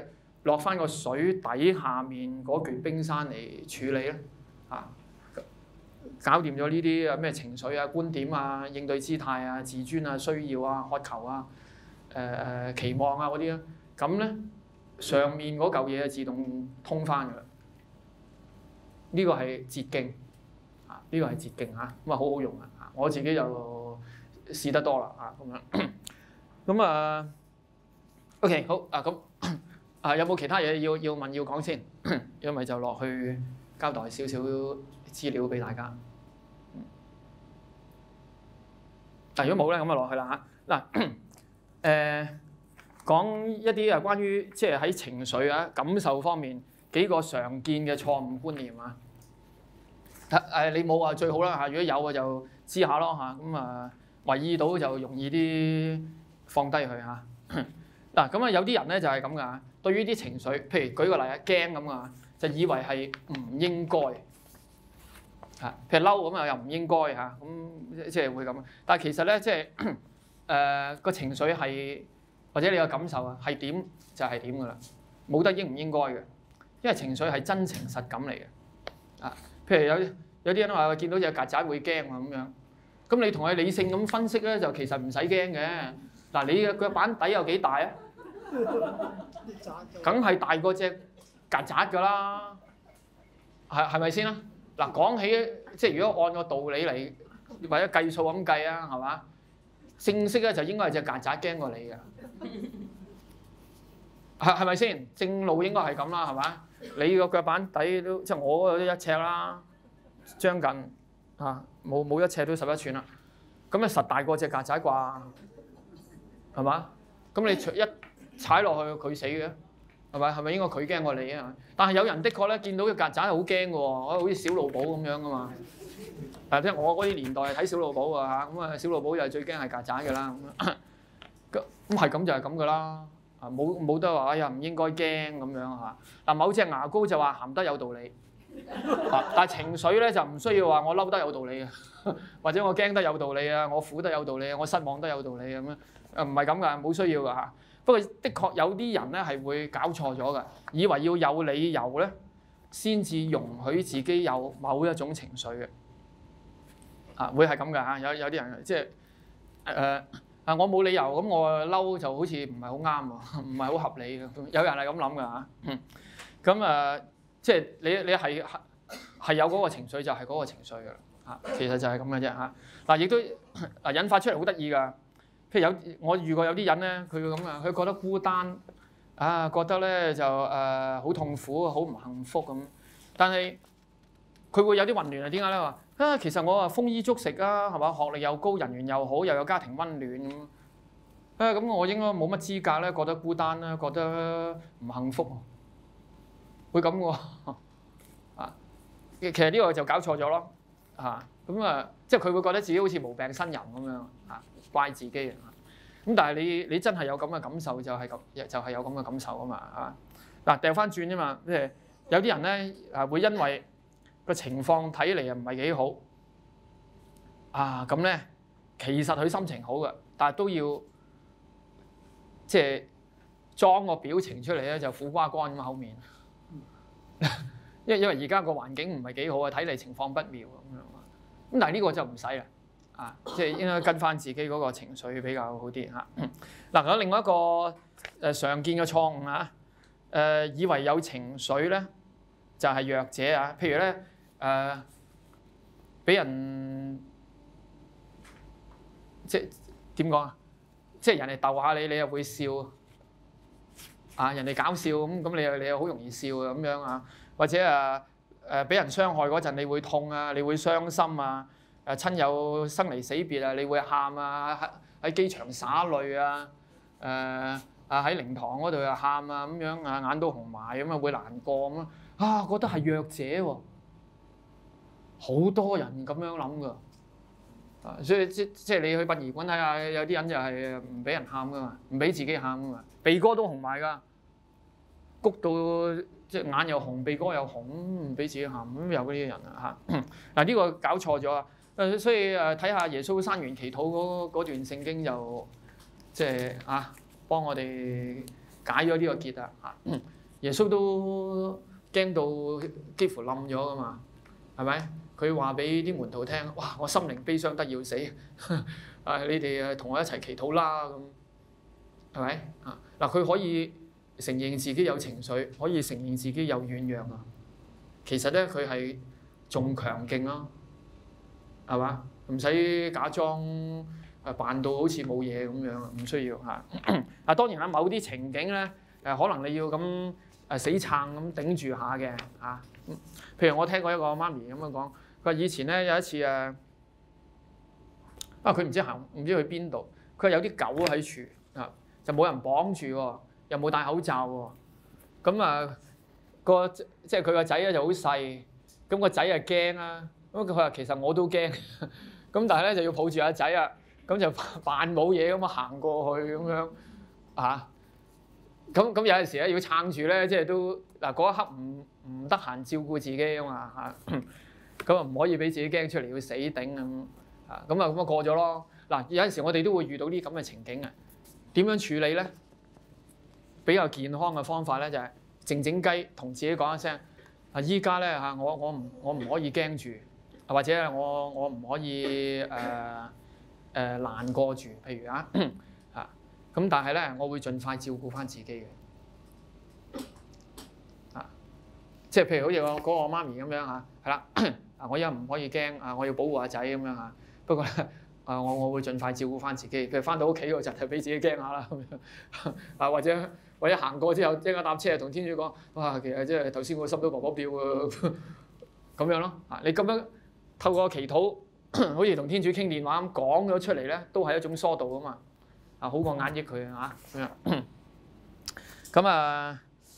落翻個水底下面嗰橛冰山嚟處理咧？啊，搞掂咗呢啲啊咩情緒啊、觀點啊、應對姿態啊、自尊啊、需要啊、渴求啊、誒、呃、誒期望啊嗰啲啊，咁咧上面嗰嚿嘢就自動通翻㗎啦。呢、這個係捷徑啊，呢、這個係捷徑嚇，咁啊好好用啊！我自己就試得多啦啊咁樣。咁啊 ，OK 好啊咁。啊，有冇其他嘢要要問要講先？因為就落去交代少少資料俾大家。但如果冇咧，咁就落去啦嚇。嗱，誒講一啲啊關於即係喺情緒啊感受方面幾個常見嘅錯誤觀念啊。誒你冇啊最好啦嚇，如果有啊就知下咯嚇。咁啊留意到就容易啲放低佢嚇。嗱咁啊有啲人咧就係咁噶。對於啲情緒，譬如舉個例啊，驚咁啊，就以為係唔應該嚇，譬如嬲咁啊，又唔應該嚇，咁即係會咁。但係其實咧，即係誒個情緒係或者你個感受啊，係點就係點噶啦，冇得應唔應該嘅，因為情緒係真情實感嚟嘅啊。譬如有有啲人話見到隻曱甴會驚啊咁樣，咁你同佢理性咁分析咧，就其實唔使驚嘅。嗱，你嘅腳板底有幾大啊？梗係大過隻曱甴㗎啦，係係咪先啦？嗱，講起即係如果按個道理嚟或者計數咁計啊，係嘛？正式咧就應該係隻曱甴驚過你㗎，係係咪先？正路應該係咁啦，係嘛？你個腳板底都即係我嗰啲一尺啦，將近嚇冇冇一尺都十一寸啦，咁啊實大過隻曱甴啩，係嘛？咁你除一踩落去佢死嘅，係咪？係咪應該佢驚過你啊？但係有人的確咧見到嘅曱甴係好驚嘅喎，好似小露寶咁樣噶嘛。誒，即係我嗰啲年代係睇小露寶啊嚇，咁啊小露寶就係最驚係曱甴嘅啦。咁咁係咁就係咁嘅啦。啊冇冇得話哎呀唔應該驚咁樣嚇。嗱某隻牙膏就話鹹得有道理，啊、但係情緒咧就唔需要話我嬲得有道理嘅，或者我驚得有道理啊，我苦得有道理啊，我失望得有道理咁樣。誒唔係咁㗎，冇需要㗎嚇。不過的確有啲人咧係會搞錯咗㗎，以為要有理由咧先至容許自己有某一種情緒嘅，啊會係咁㗎嚇，有有啲人即係誒啊我冇理由咁我嬲就好似唔係好啱喎，唔係好合理嘅，有人係咁諗㗎嚇，咁誒、啊、即係你你係係有嗰個情緒就係嗰個情緒㗎啦，嚇其實就係咁嘅啫嚇，嗱亦都啊引發出嚟好得意㗎。譬如有我遇過有啲人咧，佢咁啊，佢覺得孤單啊，覺得咧就誒好、呃、痛苦，好唔幸福咁。但係佢會有啲混亂啊？點解咧？話啊，其實我啊豐衣足食啊，係嘛？學歷又高，人緣又好，又有家庭溫暖咁。啊咁，我應該冇乜資格咧，覺得孤單啦，覺得唔幸福，會咁喎啊！其實呢個就搞錯咗咯啊！咁啊，即係佢會覺得自己好似無病呻吟咁樣啊。怪自己啊！咁但係你你真係有咁嘅感受就係咁，就係有咁嘅感受啊嘛啊！嗱掉翻轉啫嘛，即係有啲人咧啊會因為個情況睇嚟又唔係幾好啊咁咧，其實佢心情好嘅，但係都要即係裝個表情出嚟咧，就苦瓜乾咁口面，因為因為而家個環境唔係幾好啊，睇嚟情況不妙咁樣啊。咁但係呢個就唔使啦。啊，即係應該跟翻自己嗰個情緒比較好啲嚇。嗱，咁另外一個誒常見嘅錯誤啊，誒以為有情緒咧就係弱者啊。譬如咧誒，俾人即係點講啊？即係人哋逗下你，你又會笑啊。人哋搞笑咁咁，你又你又好容易笑啊咁樣啊。或者誒誒俾人傷害嗰陣，你會痛啊，你會傷心啊。誒親友生離死別啊，你會喊啊，喺喺機場灑淚啊，誒啊喺靈堂嗰度又喊啊咁樣啊，眼都紅埋咁啊，會難過咁啊，覺得係弱者喎，好多人咁樣諗㗎，啊所以即即係你去殯儀館睇下，有啲人就係唔俾人喊㗎嘛，唔俾自己喊㗎嘛，鼻哥都紅埋㗎，谷到即係眼又紅，鼻哥又紅，唔俾自己喊，咁有嗰啲人啊嚇，嗱呢個搞錯咗啊！誒，所以誒睇下耶穌山園祈禱嗰嗰段聖經就即係啊，幫我哋解咗呢個結啊嚇。 耶穌都驚到幾乎冧咗噶嘛，係咪？佢話俾啲門徒聽：哇！我心靈悲傷得要死，啊！你哋誒同我一齊祈禱啦咁，係咪？啊嗱，佢可以承認自己有情緒，可以承認自己有軟弱啊。其實咧，佢係仲強勁咯，係嘛？唔使假裝誒扮到好似冇嘢咁樣，唔需要嚇。啊，當然啦，某啲情景咧誒，可能你要咁誒死撐咁頂住下嘅嚇。譬如我聽過一個媽咪咁樣講，佢話以前咧有一次誒，啊佢唔知行唔知去邊度，佢話有啲狗喺處啊，就冇人綁住喎，又冇戴口罩喎，咁啊個即係佢個仔咧就好細，咁個仔啊驚啦，咁佢話其實我都驚，咁但係咧就要抱住阿仔啊，咁就扮冇嘢咁啊行過去咁樣嚇，咁咁有陣時咧要撐住咧，即係都嗱嗰一刻唔唔得閒照顧自己啊嘛嚇，咁啊唔可以俾自己驚出嚟要死頂咁啊，咁啊咁啊過咗咯。嗱有陣時我哋都會遇到啲咁嘅情景啊，點樣處理咧？比較健康嘅方法咧就係靜靜雞同自己講一聲啊，依家咧嚇我我唔我唔可以驚住，或者我我唔可以誒誒、呃呃、難過住，譬如啊嚇咁，但係咧我會盡快照顧翻自己嘅啊，即係譬如好似我嗰個媽咪咁樣嚇，係啦啊，我依家唔可以驚啊，我要保護阿仔咁樣嚇，不過咧啊我我會盡快照顧翻自己，譬如翻到屋企嗰陣就俾自己驚下啦咁樣啊，或者。或者行過之後，即刻搭車同天主講：哇，其實即係頭先我心都薄薄跳啊！咁樣咯，啊，你咁樣透過祈禱，好似同天主傾電話咁講咗出嚟咧，都係一種疏導啊嘛，啊，好過壓抑佢啊咁樣。咁啊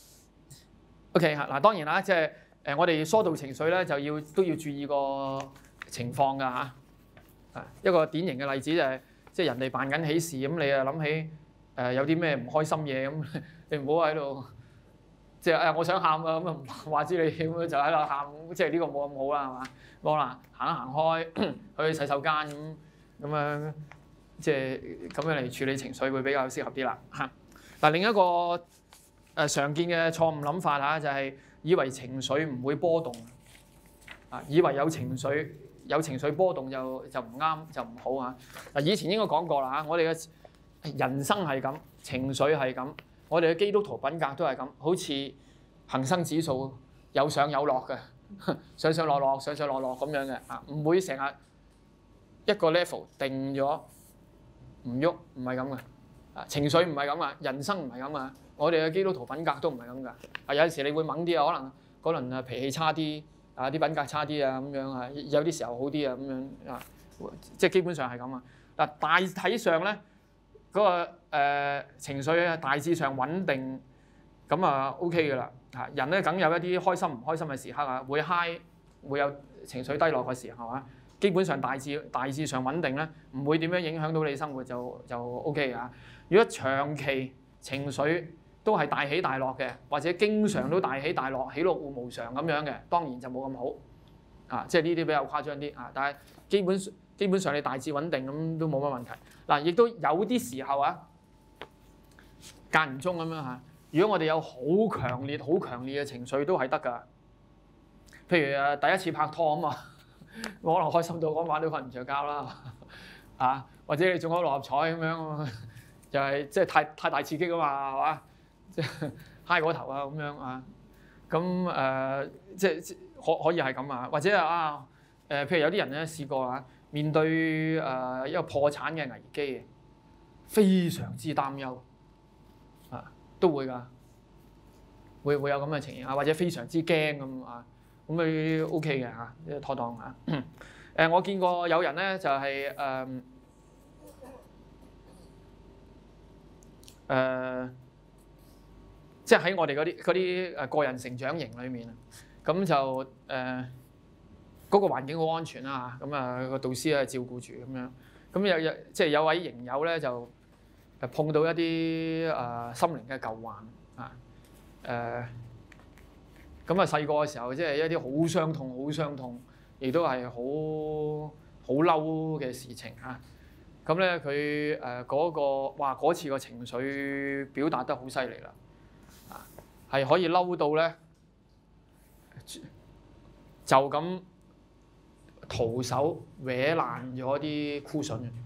，OK 嚇嗱，當然啦，即係誒我哋疏導情緒咧，就要都要注意個情況㗎嚇。啊，一個典型嘅例子就係即係人哋辦緊喜事咁，你啊諗起誒有啲咩唔開心嘢咁。你唔好喺度，即係誒我想喊啊咁啊，話知你咁樣就喺度喊，即係呢個冇咁好啦，係嘛？冇啦，行一行開去洗手間咁咁樣，即係咁樣嚟處理情緒會比較適合啲啦嚇。嗱另一個誒常見嘅錯誤諗法嚇就係以為情緒唔會波動啊，以為有情緒有情緒波動就就唔啱就唔好啊。嗱以前應該講過啦嚇，我哋嘅人生係咁，情緒係咁。我哋嘅基督徒品格都係咁，好似恒生指數有上有落嘅，上上落落、上上落落咁樣嘅啊，唔會成日一個 level 定咗唔喐，唔係咁嘅啊。情緒唔係咁啊，人生唔係咁啊。我哋嘅基督徒品格都唔係咁㗎啊。有陣時你會猛啲啊，可能嗰輪啊脾氣差啲啊，啲品格差啲啊咁樣啊，有啲時候好啲啊咁樣啊，即係基本上係咁啊。嗱大體上咧。嗰、那個、呃、情緒啊，大致上穩定，咁啊 OK 嘅啦嚇。人咧梗有一啲開心唔開心嘅時刻啊，會 high，會有情緒低落嘅時候啊。基本上大致大致上穩定咧，唔會點樣影響到你生活就就 OK 啊。如果長期情緒都係大起大落嘅，或者經常都大起大落、喜怒無常咁樣嘅，當然就冇咁好啊。即係呢啲比較誇張啲啊，但係基本上。基本上你大致穩定咁都冇乜問題。嗱，亦都有啲時候啊，間唔中咁樣嚇。如果我哋有好強烈、好強烈嘅情緒都係得㗎。譬如誒第一次拍拖啊嘛，我可能開心到嗰晚都瞓唔着覺啦，啊，或者你中咗六合彩咁樣，就係即係太太大刺激啊嘛，係嘛？即係嗨過頭啊咁樣啊。咁誒、呃、即係可可以係咁啊，或者啊誒、呃，譬如有啲人咧試過啊。面對誒一個破產嘅危機，非常之擔憂啊，都會㗎，會會有咁嘅情形啊，或者非常之驚咁啊，咁佢 OK 嘅嚇，呢個妥當嚇。誒，我見過有人咧就係誒誒，即係喺我哋嗰啲嗰啲誒個人成長營裏面啊，咁就誒。呃嗰個環境好安全啦嚇，咁啊個導師啊照顧住咁樣，咁有有即係有位營友咧就誒碰到一啲誒、呃、心靈嘅舊患啊誒，咁啊細個嘅時候即係一啲好傷痛、好傷痛，亦都係好好嬲嘅事情嚇。咁咧佢誒嗰個哇嗰次個情緒表達得好犀利啦啊！ 係可以嬲到咧，就咁徒手搲爛咗啲箍筍嘅。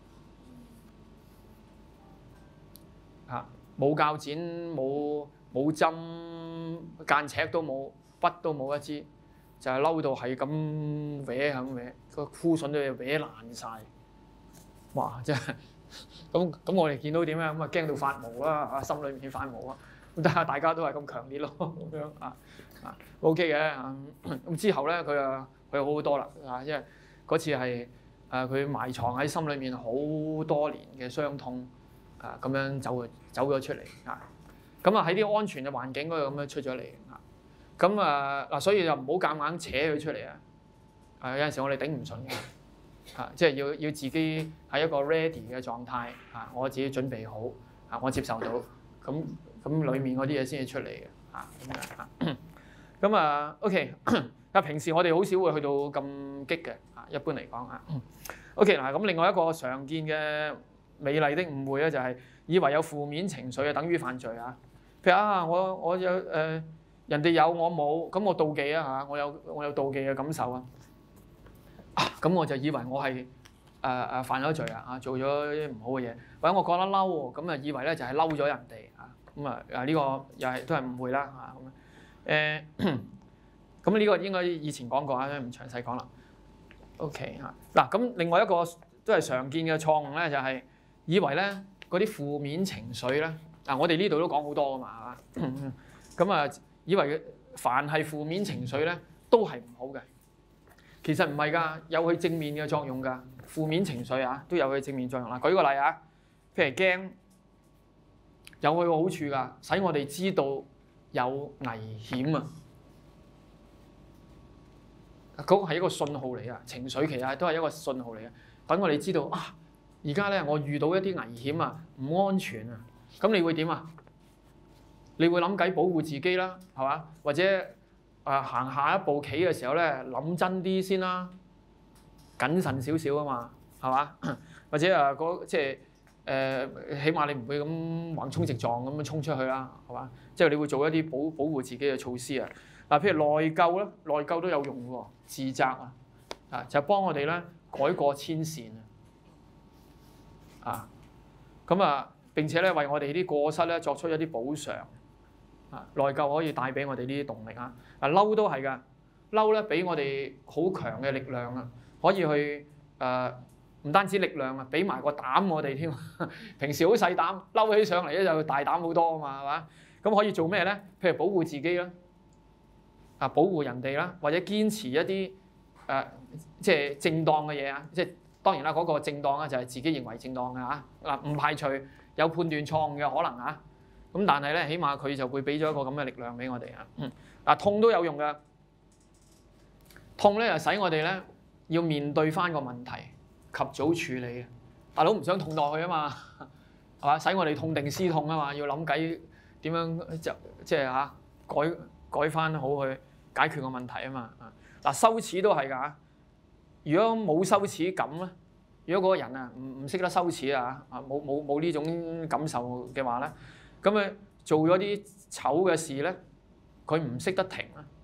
嚇，冇鉸剪，冇冇針，間尺都冇，筆都冇一支，就係嬲到係咁搲係咁搲，個箍筍都要搲爛晒。哇！真係咁咁，我哋見到點咧？咁啊驚到發毛啦，啊心裏面發毛啊！咁但係大家都係咁強烈咯，咁樣啊啊 OK 嘅啊。咁之後咧，佢啊佢好好多啦啊，因為嗰次係誒佢埋藏喺心裏面好多年嘅傷痛啊，咁樣走走咗出嚟啊。咁啊喺啲安全嘅環境嗰度咁樣出咗嚟啊。咁啊嗱，所以就唔好夾硬扯佢出嚟啊。啊有陣時我哋頂唔順嘅。啊，即係要要自己喺一個 ready 嘅狀態啊，我自己準備好啊，我接受到咁咁裡面嗰啲嘢先至出嚟嘅啊咁樣啊。咁啊 OK， 但平時我哋好少會去到咁激嘅啊，一般嚟講啊。OK 嗱，咁另外一個常見嘅美麗的誤會咧，就係以為有負面情緒啊，等於犯罪啊。譬如啊，我我有誒、呃、人哋有我冇，咁我妒忌啊嚇，我有我有妒忌嘅感受啊。啊，咁我就以為我係誒誒犯咗罪啊，啊做咗啲唔好嘅嘢，或者我覺得嬲喎，咁啊以為咧就係嬲咗人哋啊，咁啊啊呢個又係都係誤會啦啊咁誒，咁呢個應該以前講過啊，唔詳細講啦。OK 啊，嗱咁另外一個都係常見嘅錯誤咧，就係以為咧嗰啲負面情緒咧，嗱我哋呢度都講好多㗎嘛，係嘛？咁啊以為凡係負面情緒咧都係唔好嘅。其實唔係㗎，有佢正面嘅作用㗎。負面情緒啊，都有佢正面作用啦。舉個例啊，譬如驚，有佢個好處㗎，使我哋知道有危險啊。嗰個係一個信號嚟㗎，情緒其實都係一個信號嚟嘅。等我哋知道啊，而家咧我遇到一啲危險啊，唔安全啊，咁你會點啊？你會諗計保護自己啦，係嘛？或者？啊，行下一步企嘅時候咧，諗真啲先啦，謹慎少少啊嘛，係嘛？或者啊，嗰即係誒，起碼你唔會咁橫衝直撞咁樣衝出去啦，係嘛？即係你會做一啲保保護自己嘅措施啊。嗱，譬如內疚咧，內疚都有用喎，自責啊，啊就幫我哋咧改過遷善啊，啊咁啊並且咧為我哋啲過失咧作出一啲補償。啊，內疚可以帶俾我哋呢啲動力啊！嗱，嬲都係㗎，嬲咧俾我哋好強嘅力量啊，可以去誒唔、呃、單止力量啊，俾埋個膽我哋添。平時好細膽，嬲起上嚟咧就大膽好多啊嘛，係嘛？咁可以做咩咧？譬如保護自己啦，啊保護人哋啦，或者堅持一啲誒、呃、即係正當嘅嘢啊！即係當然啦，嗰、那個正當啊就係自己認為正當嘅嚇，嗱唔排除有判斷錯誤嘅可能啊。咁但係咧，起碼佢就會俾咗一個咁嘅力量俾我哋啊！嗱，痛都有用㗎，痛咧就使我哋咧要面對翻個問題，及早處理嘅。大佬唔想痛落去啊嘛，係嘛？使我哋痛定思痛啊嘛，要諗計點樣就即係嚇改改翻好去解決個問題啊嘛。嗱，羞恥都係㗎。如果冇羞恥感咧，如果嗰個人啊唔唔識得羞恥啊，啊冇冇冇呢種感受嘅話咧。咁佢做咗啲醜嘅事咧，佢唔識得停啊，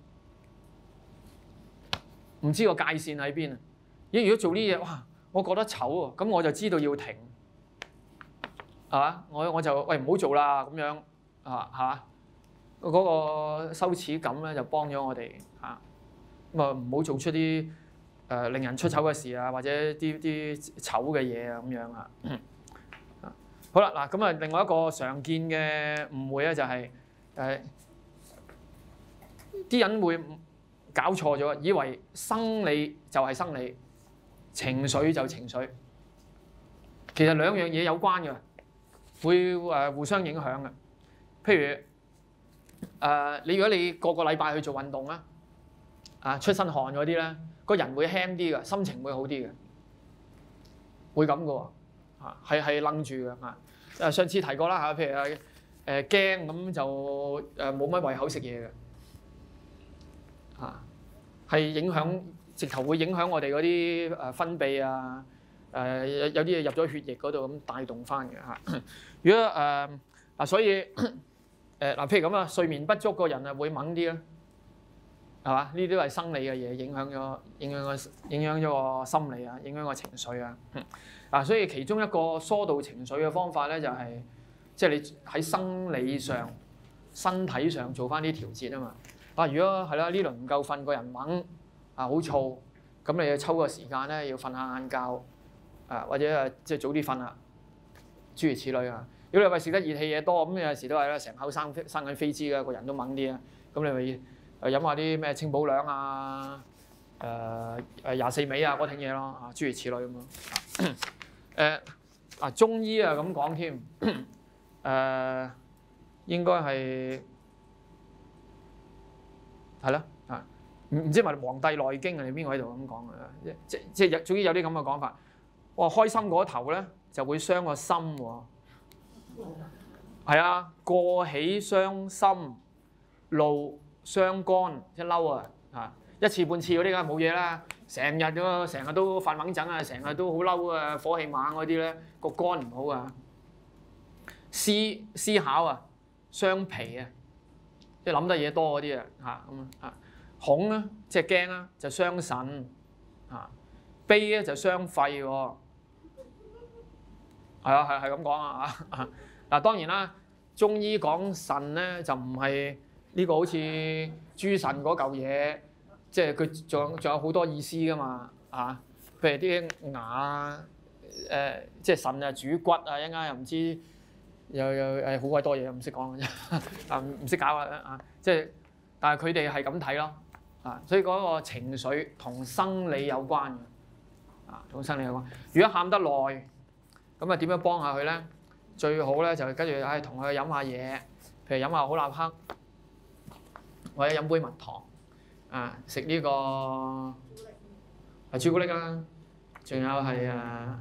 唔知個界線喺邊啊！如果做啲嘢，哇，我覺得醜喎，咁我就知道要停，係嘛？我我就喂唔好做啦咁樣啊，係嘛？嗰個羞恥感咧就幫咗我哋嚇，咁啊唔好做出啲誒、呃、令人出醜嘅事啊，或者啲啲醜嘅嘢啊咁樣啊。好啦，嗱咁啊，另外一個常見嘅誤會咧就係誒啲人會搞錯咗，以為生理就係生理，情緒就情緒。其實兩樣嘢有關嘅，會誒互相影響嘅。譬如誒、呃，你如果你個個禮拜去做運動啦，啊出身汗嗰啲咧，個人會輕啲嘅，心情會好啲嘅，會咁嘅喎。啊，係係愣住嘅啊！誒上次提過啦嚇，譬如誒誒驚咁就誒冇乜胃口食嘢嘅，啊係影響直頭會影響我哋嗰啲誒分泌啊，誒有有啲嘢入咗血液嗰度咁帶動翻嘅嚇。如果誒嗱、呃，所以誒嗱，譬如咁啊，睡眠不足個人啊會猛啲啦，係嘛？呢啲都係生理嘅嘢，影響咗影響個影響咗個心理啊，影響個情緒啊。啊，所以其中一個疏導情緒嘅方法咧，就係即係你喺生理上、身體上做翻啲調節啊嘛。啊，如果係啦，呢輪唔夠瞓，個人猛啊，好燥，咁你要抽個時間咧，要瞓下晏覺啊，或者啊即係早啲瞓啦，諸如此類啊。如果你話食得熱氣嘢多，咁有時都係啦，成口生生緊飛滋嘅，個人都猛啲啊。咁你咪誒飲下啲咩清補涼啊、誒誒廿四味啊嗰啲嘢咯，啊諸如此類咁咯。誒啊中醫啊咁講添，誒應該係係啦啊，唔唔知係咪《黃帝內經》啊？你邊個喺度咁講啊？即即係有總之有啲咁嘅講法。哇，開心嗰頭咧就會傷個心喎。係啊，過喜傷心，怒傷肝，即係嬲啊！啊，一次半次嗰啲梗係冇嘢啦，成日咁成日都發猛疹啊，成日都好嬲啊，火氣猛嗰啲咧，個肝唔好啊。思思考啊，傷脾啊，即係諗得嘢多嗰啲啊，嚇咁啊。恐咧，即係驚啦，就傷腎啊。悲咧就傷肺喎。係啊，係係咁講啊嚇。嗱當然啦，中醫講腎咧就唔係呢個好似豬腎嗰嚿嘢，即係佢仲仲有好多意思噶嘛啊！譬如啲牙啊，誒即係腎啊主骨啊，一陣間又唔知又又誒好鬼多嘢唔識講嘅啫，啊唔識搞啊啊！即係但係佢哋係咁睇咯啊，所以嗰個情緒同生理有關嘅啊，同生理有關。如果喊得耐，咁啊點樣幫下佢咧？最好咧就跟住唉同佢飲下嘢，譬如飲下好立克，或者飲杯蜜糖，啊食呢個係朱古力啦，仲有係誒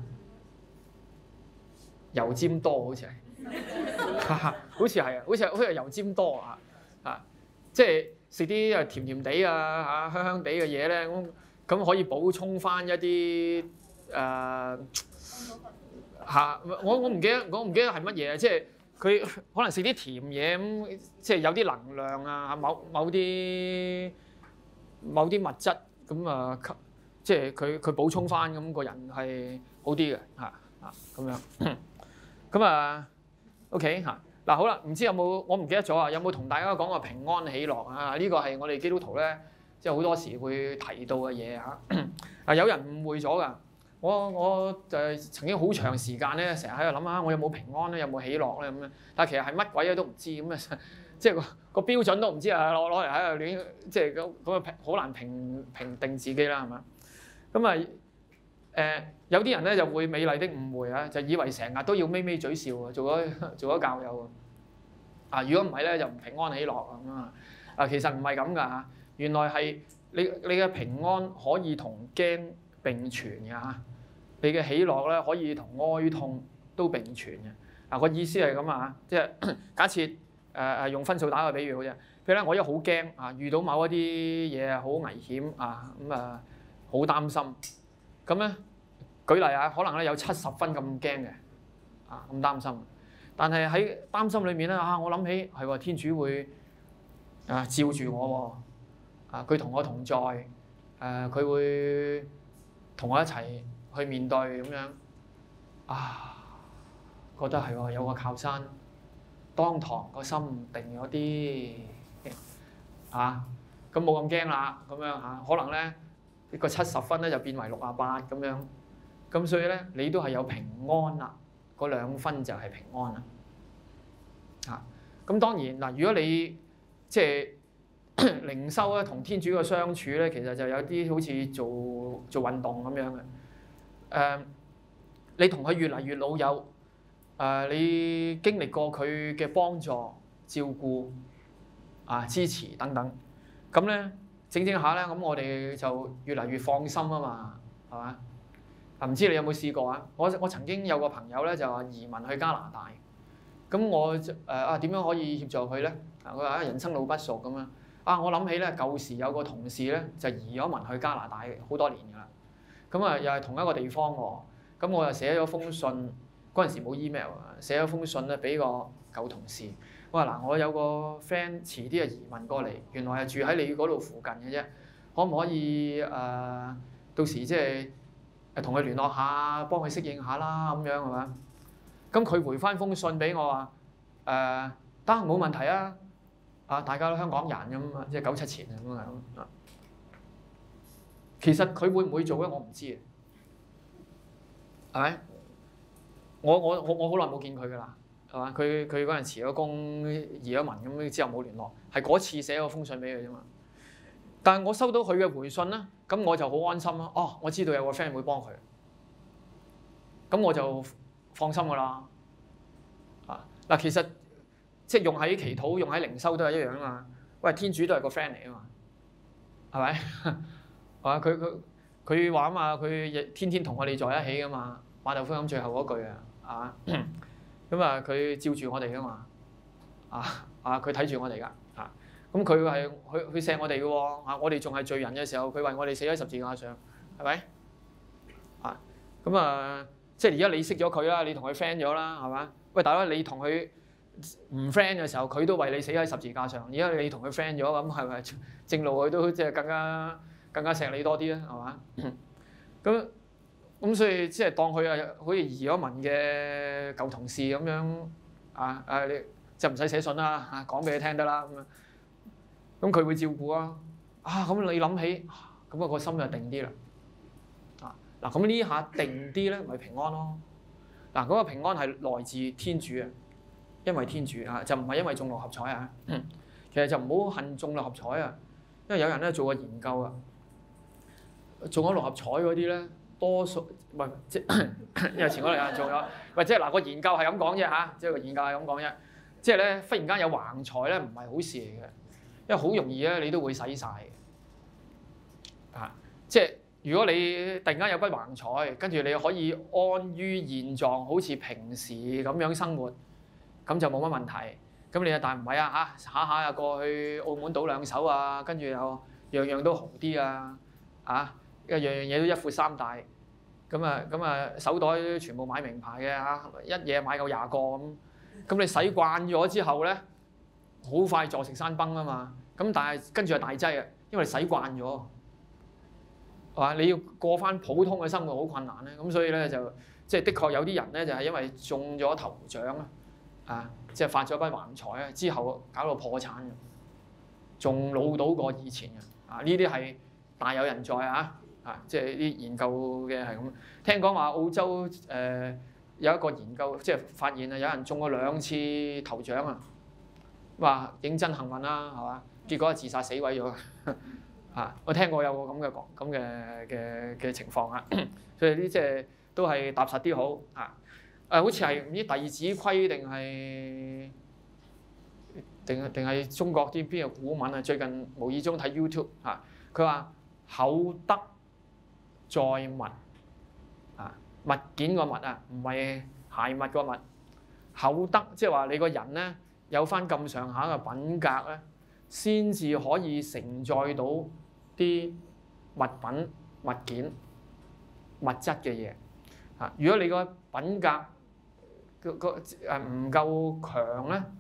油尖多好似係，好似係啊，好似好似係油尖多啊啊，即係食啲誒甜甜地啊嚇香香地嘅嘢咧，咁咁可以補充翻一啲誒。呃嚇！我我唔記得，我唔記得係乜嘢，即係佢可能食啲甜嘢咁，即係有啲能量啊，某某啲某啲物質咁啊，即係佢佢補充翻咁個人係好啲嘅嚇嚇咁樣。咁啊 OK 嚇嗱好啦，唔知有冇我唔記得咗啊？有冇同大家講過平安喜樂啊？呢個係我哋基督徒咧，即係好多時會提到嘅嘢嚇。啊有人誤會咗㗎。我我就曾經好長時間咧，成日喺度諗下，我有冇平安咧，有冇喜樂咧咁樣。但係其實係乜鬼嘢都唔知咁啊，即係個個標準都唔知啊，攞攞嚟喺度亂，即係咁咁啊，好難評評定自己啦，係嘛？咁啊誒，有啲人咧就會美麗的誤會啊，就以為成日都要咪咪嘴笑啊，做咗做咗教友啊。如果唔係咧，就唔平安喜樂咁啊。啊，其實唔係咁㗎嚇，原來係你你嘅平安可以同驚並存嘅嚇，你嘅喜樂咧可以同哀痛都並存嘅。嗱個意思係咁啊，即係假設誒誒用分數打個比喻好啫。譬如咧，我一好驚啊，遇到某一啲嘢好危險啊，咁啊好擔心。咁咧舉例啊，可能咧有七十分咁驚嘅啊，咁擔心。但係喺擔心裏面咧啊，我諗起係喎，天主會啊照住我喎，啊佢同我同在，誒佢會同我一齊去面對咁樣啊，覺得係喎，有個靠山，當堂個心定咗啲啊，咁冇咁驚啦，咁樣嚇，可能咧呢個七十分咧就變為六啊八咁樣，咁所以咧你都係有平安啦，嗰兩分就係平安啦，嚇，咁當然嗱，如果你即係靈修咧，同天主嘅相處咧，其實就有啲好似做做運動咁樣嘅。誒、呃，你同佢越嚟越老友，誒、呃，你經歷過佢嘅幫助、照顧、啊支持等等，咁咧整整下咧，咁我哋就越嚟越放心啊嘛，係嘛？啊，唔知你有冇試過啊？我我曾經有個朋友咧就話移民去加拿大，咁我誒啊點樣可以協助佢咧？啊，佢話人生路不熟咁樣。啊！我諗起咧，舊時有個同事咧就移咗民去加拿大好多年㗎啦。咁啊，又係同一個地方喎。咁我又寫咗封信，嗰陣時冇 email 啊，寫咗封信咧俾個舊同事，我話嗱，我有個 friend 遲啲啊移民過嚟，原來係住喺你嗰度附近嘅啫，可唔可以誒、呃、到時即係誒同佢聯絡下，幫佢適應下啦咁樣係嘛？咁佢回翻封信俾我話誒得冇問題啊，啊大家都香港人咁啊，即係九七前咁啊。其實佢會唔會做咧？我唔知嘅，係咪？我我我我好耐冇見佢㗎啦，係嘛？佢佢嗰陣辭咗工移咗民咁之後冇聯絡，係嗰次寫咗封信俾佢啫嘛。但係我收到佢嘅回信咧，咁我就好安心啦。哦，我知道有個 friend 會幫佢，咁我就放心㗎啦。啊嗱，其實即係用喺祈禱、用喺靈修都係一樣啊嘛。喂，天主都係個 friend 嚟啊嘛，係咪？係嘛？佢佢佢話啊嘛，佢天天同我哋在一起噶嘛。馬竇福音最後嗰句啊，啊咁啊，佢照住我哋噶嘛，啊啊佢睇住我哋噶，啊咁佢係佢佢錫我哋嘅喎，啊我哋仲係罪人嘅時候，佢為我哋死喺十字架上，係咪？啊咁啊，即係而家你識咗佢啦，你同佢 friend 咗啦，係嘛？喂大佬，你同佢唔 friend 嘅時候，佢都為你死喺十字架上，而家你同佢 friend 咗，咁係咪正路佢都即係更加更加錫你多啲啊？係嘛？咁咁所以即係當佢係好似移咗民嘅舊同事咁樣啊啊！你就唔使寫信啦嚇，講俾佢聽得啦咁樣。咁佢會照顧啊啊！咁你諗起咁啊個心就定啲啦啊嗱！咁呢下定啲咧，咪平安咯嗱。嗰個平安係來自天主啊，因為天主啊，就唔係因為中六合彩啊。其實就唔好恨中六合彩啊，因為有人咧做過研究啊，中咗六合彩嗰啲咧。多數唔係即因為前嗰兩日做咗，喂即係嗱個研究係咁講啫嚇，即係個研究係咁講啫。即係咧忽然間有橫財咧，唔係好事嚟嘅，因為好容易咧你都會使晒嘅。啊，即係如果你突然間有筆橫財，跟住你可以安於現狀，好似平時咁樣生活，咁就冇乜問題。咁你啊但唔係啊嚇，下下又過去澳門賭兩手啊，跟住又樣樣都好啲啊，啊！樣樣嘢都一闊三大，咁啊咁啊手袋全部買名牌嘅嚇，一嘢買夠廿個咁，咁你使慣咗之後咧，好快坐食山崩啊嘛，咁但係跟住係大劑啊，因為你使慣咗，係嘛？你要過翻普通嘅生活好困難咧，咁所以咧就即係的確有啲人咧就係因為中咗頭獎啊，啊即係發咗筆橫財啊，之後搞到破產嘅，仲老到過以前嘅，啊呢啲係大有人在啊！啊，即係啲研究嘅係咁。聽講話澳洲誒、呃、有一個研究，即係發現啊，有人中過兩次頭獎啊，話認真幸運啦，係嘛？結果係自殺死毀咗啊！我聽過有個咁嘅講咁嘅嘅嘅情況啊，所以啲即係都係踏實啲好啊。誒，好似係唔知弟子規定係定係定係中國啲邊個古文啊？最近無意中睇 YouTube 啊，佢話厚德載物啊，物件個物啊，唔係鞋襪個物。厚德即係話你個人咧有翻咁上下嘅品格咧，先至可以承載到啲物品、物件、物質嘅嘢啊。如果你個品格個個誒唔夠強咧，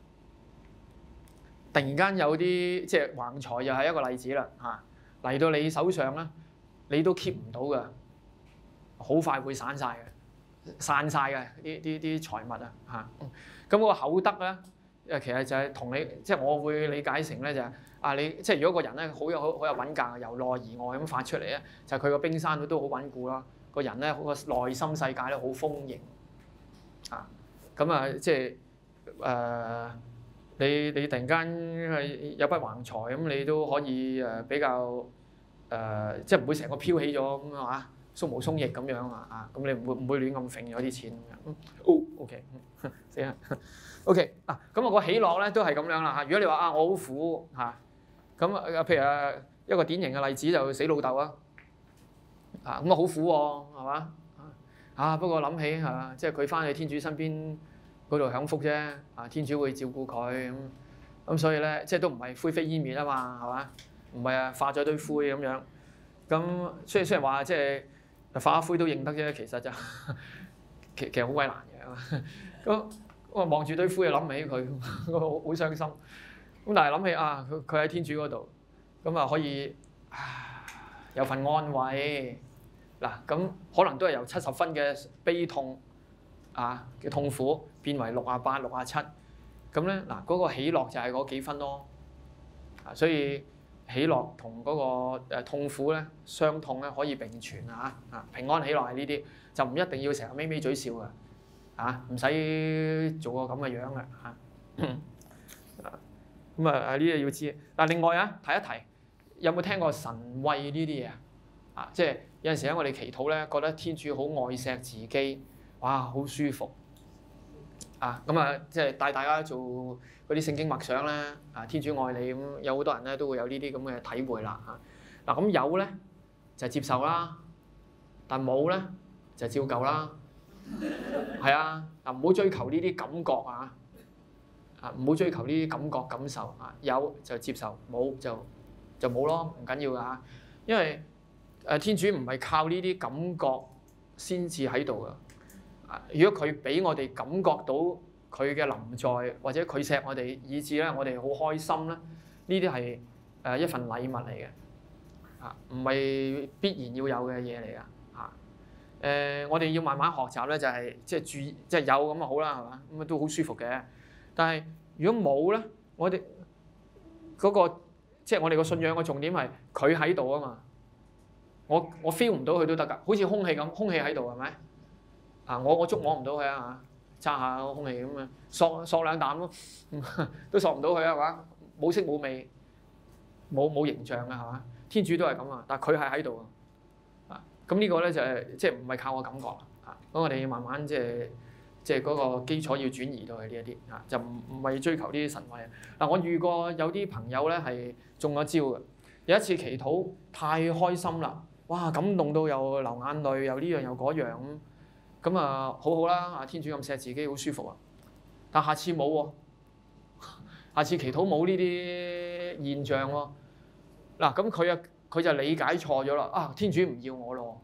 突然間有啲即係橫財又係一個例子啦嚇，嚟到你手上咧。你都 keep 唔到㗎，好快會散晒嘅，散晒嘅啲啲啲財物啊嚇。咁嗰個厚德咧，誒其實就係同你，即係我會理解成咧就係啊你，即係如果個人咧好有好好有品格，由內而外咁發出嚟咧，就係佢個冰山都好穩固啦。個人咧個內心世界咧好豐盈啊。咁啊即係誒、呃、你你突然間係有筆橫財咁，你都可以誒比較。誒、呃，即係唔會成個飄起咗咁啊嘛，鬆毛鬆翼咁樣啊啊，咁你唔會唔會亂咁揈咗啲錢咁樣。哦 ，OK， 死啦 ，OK 啊，咁我個喜樂咧都係咁樣啦嚇。如果你話啊，我好苦嚇，咁啊譬如啊一個典型嘅例子就死老豆啊，啊咁啊好苦喎係嘛啊，不過諗起係嘛，即係佢翻去天主身邊嗰度享福啫，啊天主會照顧佢咁，咁所以咧即係都唔係灰飛煙滅啊嘛係嘛。唔係啊，化咗堆灰咁樣，咁雖然雖然話即係化灰都認得啫，其實就其其實好鬼難嘅。咁我望住堆灰就諗起佢，我好好傷心。咁但係諗起啊，佢佢喺天主嗰度，咁啊可以啊有份安慰。嗱，咁可能都係由七十分嘅悲痛啊嘅痛苦變為六啊八、六啊七。咁咧嗱，嗰個喜樂就係嗰幾分咯。啊，所以喜樂同嗰個誒痛苦咧、傷痛咧可以並存啊！啊，平安喜樂係呢啲，就唔一定要成日咪咪嘴笑嘅，啊，唔使做個咁嘅樣嘅嚇。咁啊，呢啲要知。嗱，另外啊，提一提，有冇聽過神慰呢啲嘢啊？啊，即係有陣時咧，我哋祈禱咧，覺得天主好愛錫自己，哇，好舒服。啊，咁啊，即係帶大家做嗰啲聖經默想啦。啊，天主愛你咁，有好多人咧都會有呢啲咁嘅體會啦。嚇，嗱，咁有咧就接受啦，但冇咧就照舊啦。係啊，嗱，唔好追求呢啲感覺啊，啊，唔好追求呢啲感覺感受啊，有就接受，冇就就冇咯，唔緊要㗎。因為誒天主唔係靠呢啲感覺先至喺度㗎。如果佢俾我哋感覺到佢嘅臨在，或者佢錫我哋，以致咧我哋好開心咧，呢啲係誒一份禮物嚟嘅，啊，唔係必然要有嘅嘢嚟噶，啊，誒我哋要慢慢學習咧，就係即係注意，即係有咁啊好啦，係嘛，咁啊都好舒服嘅。但係如果冇咧，我哋嗰個即係我哋個信仰嘅重點係佢喺度啊嘛，我我 feel 唔到佢都得㗎，好似空氣咁，空氣喺度係咪？啊！我我捉摸唔到佢啊嚇，揸下個空氣咁啊，索索兩啖咯，都索唔到佢啊，係嘛？冇色冇味，冇冇形象啊，係嘛？天主都係咁啊，但係佢係喺度啊。咁呢個咧就係即係唔係靠我感覺啊。咁我哋要慢慢即係即係嗰個基礎要轉移到去呢一啲啊，就唔唔係追求呢啲神慰啊。嗱，我遇過有啲朋友咧係中咗招嘅，有一次祈禱太開心啦，哇！感動到又流眼淚，又呢樣又嗰樣咁。咁啊，好好啦！啊，天主咁錫自己，好舒服啊。但下次冇喎，下次祈禱冇呢啲現象喎。嗱，咁佢啊，佢就理解錯咗啦。啊，天主唔要我咯，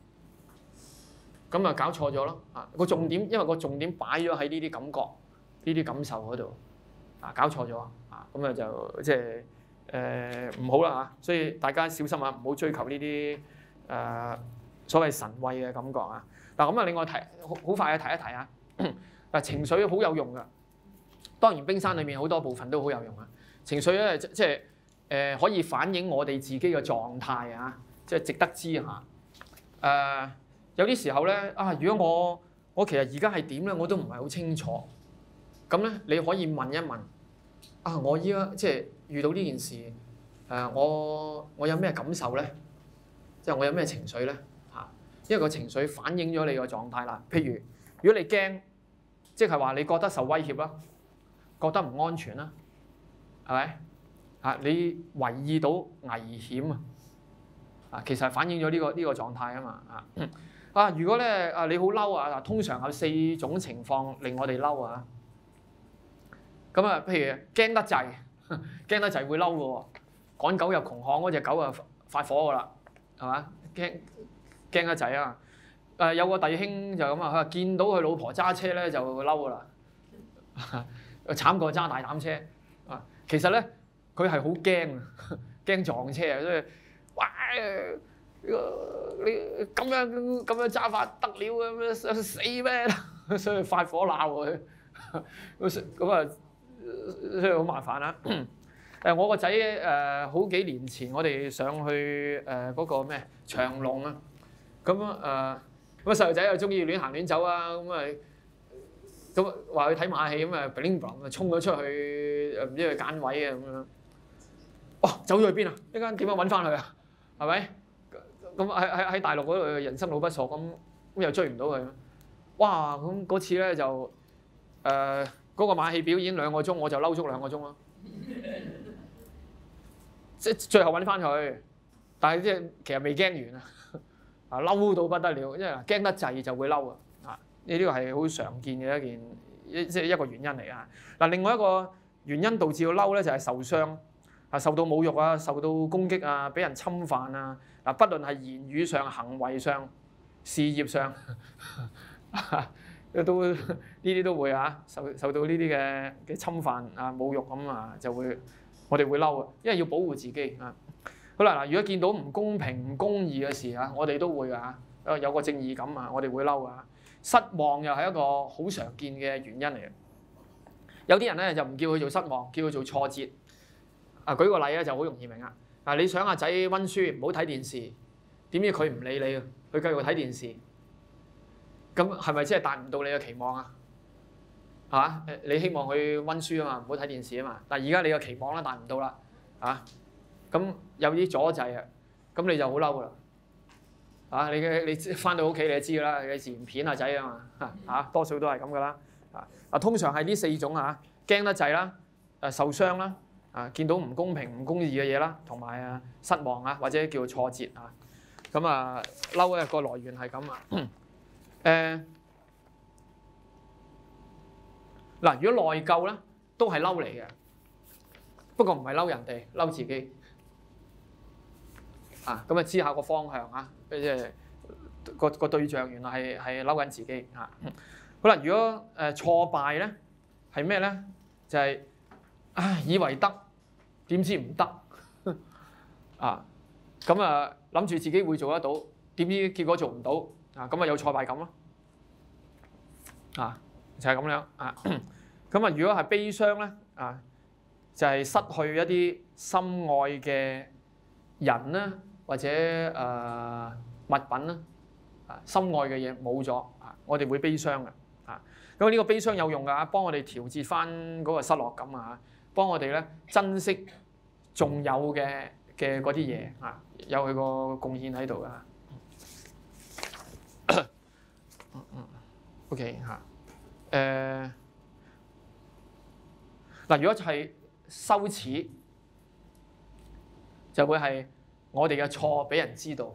咁啊搞錯咗咯。啊，個重點，因為個重點擺咗喺呢啲感覺、呢啲感受嗰度，啊，搞錯咗啊。咁啊就即係誒唔好啦嚇。所以大家小心啊，唔好追求呢啲誒所謂神慰嘅感覺啊。嗱，咁啊，另外提好好快嘅提一提啊！嗱，情緒好有用噶。當然，冰山裏面好多部分都好有用啊。情緒咧，即係誒可以反映我哋自己嘅狀態啊，即係值得知下。誒、呃、有啲時候咧啊，如果我我其實而家係點咧，我都唔係好清楚。咁咧，你可以問一問啊，我依家即係遇到呢件事，誒、呃、我我有咩感受咧？即係我有咩情緒咧？因為個情緒反映咗你個狀態啦。譬如，如果你驚，即係話你覺得受威脅啦，覺得唔安全啦，係咪？啊，你懷疑到危險啊，啊，其實係反映咗呢個呢個狀態啊嘛。啊，啊，如果咧啊你好嬲啊，嗱，通常有四種情況令我哋嬲啊。咁啊，譬如驚得滯，驚得滯會嬲嘅喎。趕狗入窮巷嗰隻狗啊發火㗎啦，係嘛？驚。驚得滯啊！誒有個弟兄就咁啊，佢話見到佢老婆揸車咧就嬲噶啦，慘過揸大膽車啊！其實咧佢係好驚啊，驚撞車啊，所以哇你咁樣咁樣揸法得了咁樣死咩？所以發火鬧佢，咁啊所以好麻煩啦。誒我個仔誒好幾年前我哋上去誒嗰個咩長隆啊。咁啊誒，咁啊細路仔又中意亂行亂走啊，咁啊咁話去睇馬戲咁啊 bling bling 啊衝咗出去誒唔知去揀位啊咁樣，哇走咗去邊啊？一陣點樣揾翻佢啊？係咪？咁喺喺喺大陸嗰度人生路不熟咁，咁又追唔到佢。哇！咁嗰次咧就誒嗰、呃嗰個馬戲表演兩個鐘，我就嬲足兩個鐘咯。即係最後揾翻佢，但係即係其實未驚完啊！啊嬲到不得了，因為驚得滯就會嬲啊！啊呢啲個係好常見嘅一件，一即係一個原因嚟啊！嗱，另外一個原因導致到嬲咧就係受傷啊，受到侮辱啊，受到攻擊啊，俾人侵犯啊！嗱，不論係言語上、行為上、事業上， 都呢啲都會啊，受受到呢啲嘅嘅侵犯啊、侮辱咁啊，就會我哋會嬲啊，因為要保護自己啊。好啦嗱，如果見到唔公平、唔公義嘅事啊，我哋都會啊，有個正義感啊，我哋會嬲啊。失望又係一個好常見嘅原因嚟嘅。有啲人咧就唔叫佢做失望，叫佢做挫折。啊，舉個例咧就好容易明啦。啊，你想阿仔温書，唔好睇電視，點知佢唔理你啊，佢繼續睇電視。咁係咪真係達唔到你嘅期望啊？係嘛？你希望佢温書啊嘛，唔好睇電視啊嘛。但係而家你嘅期望咧達唔到啦，啊，咁有啲阻滯啊，咁你就好嬲噶啦。啊，你嘅你翻到屋企你就知㗎啦，你自然片阿仔啊嘛，嚇多數都係咁噶啦。啊，通常係呢四種啊，驚得滯啦，誒受傷啦，啊見到唔公平、唔公義嘅嘢啦，同埋啊失望啊，或者叫做挫折啊。咁啊嬲嘅個來源係咁啊。誒嗱，如果內疚咧，都係嬲嚟嘅，不過唔係嬲人哋，嬲自己。啊，咁啊知下個方向啊，即係個個對象原來係係嬲緊自己啊。好啦，如果誒挫敗咧係咩咧？就係、是、啊以為得，點知唔得啊？咁啊諗住自己會做得到，點知結果做唔到啊？咁啊有挫敗感咯。啊，就係、是、咁樣啊。咁啊，如果係悲傷咧啊，就係、是、失去一啲心愛嘅人啦，或者誒、呃、物品啦，啊心愛嘅嘢冇咗啊，我哋會悲傷嘅啊。咁呢個悲傷有用㗎，幫我哋調節翻嗰個失落感啊，幫我哋咧珍惜仲有嘅嘅嗰啲嘢啊，有佢個貢獻喺度㗎。嗯嗯，OK 嚇，誒嗱，如果係羞恥，就會係我哋嘅錯俾人知道，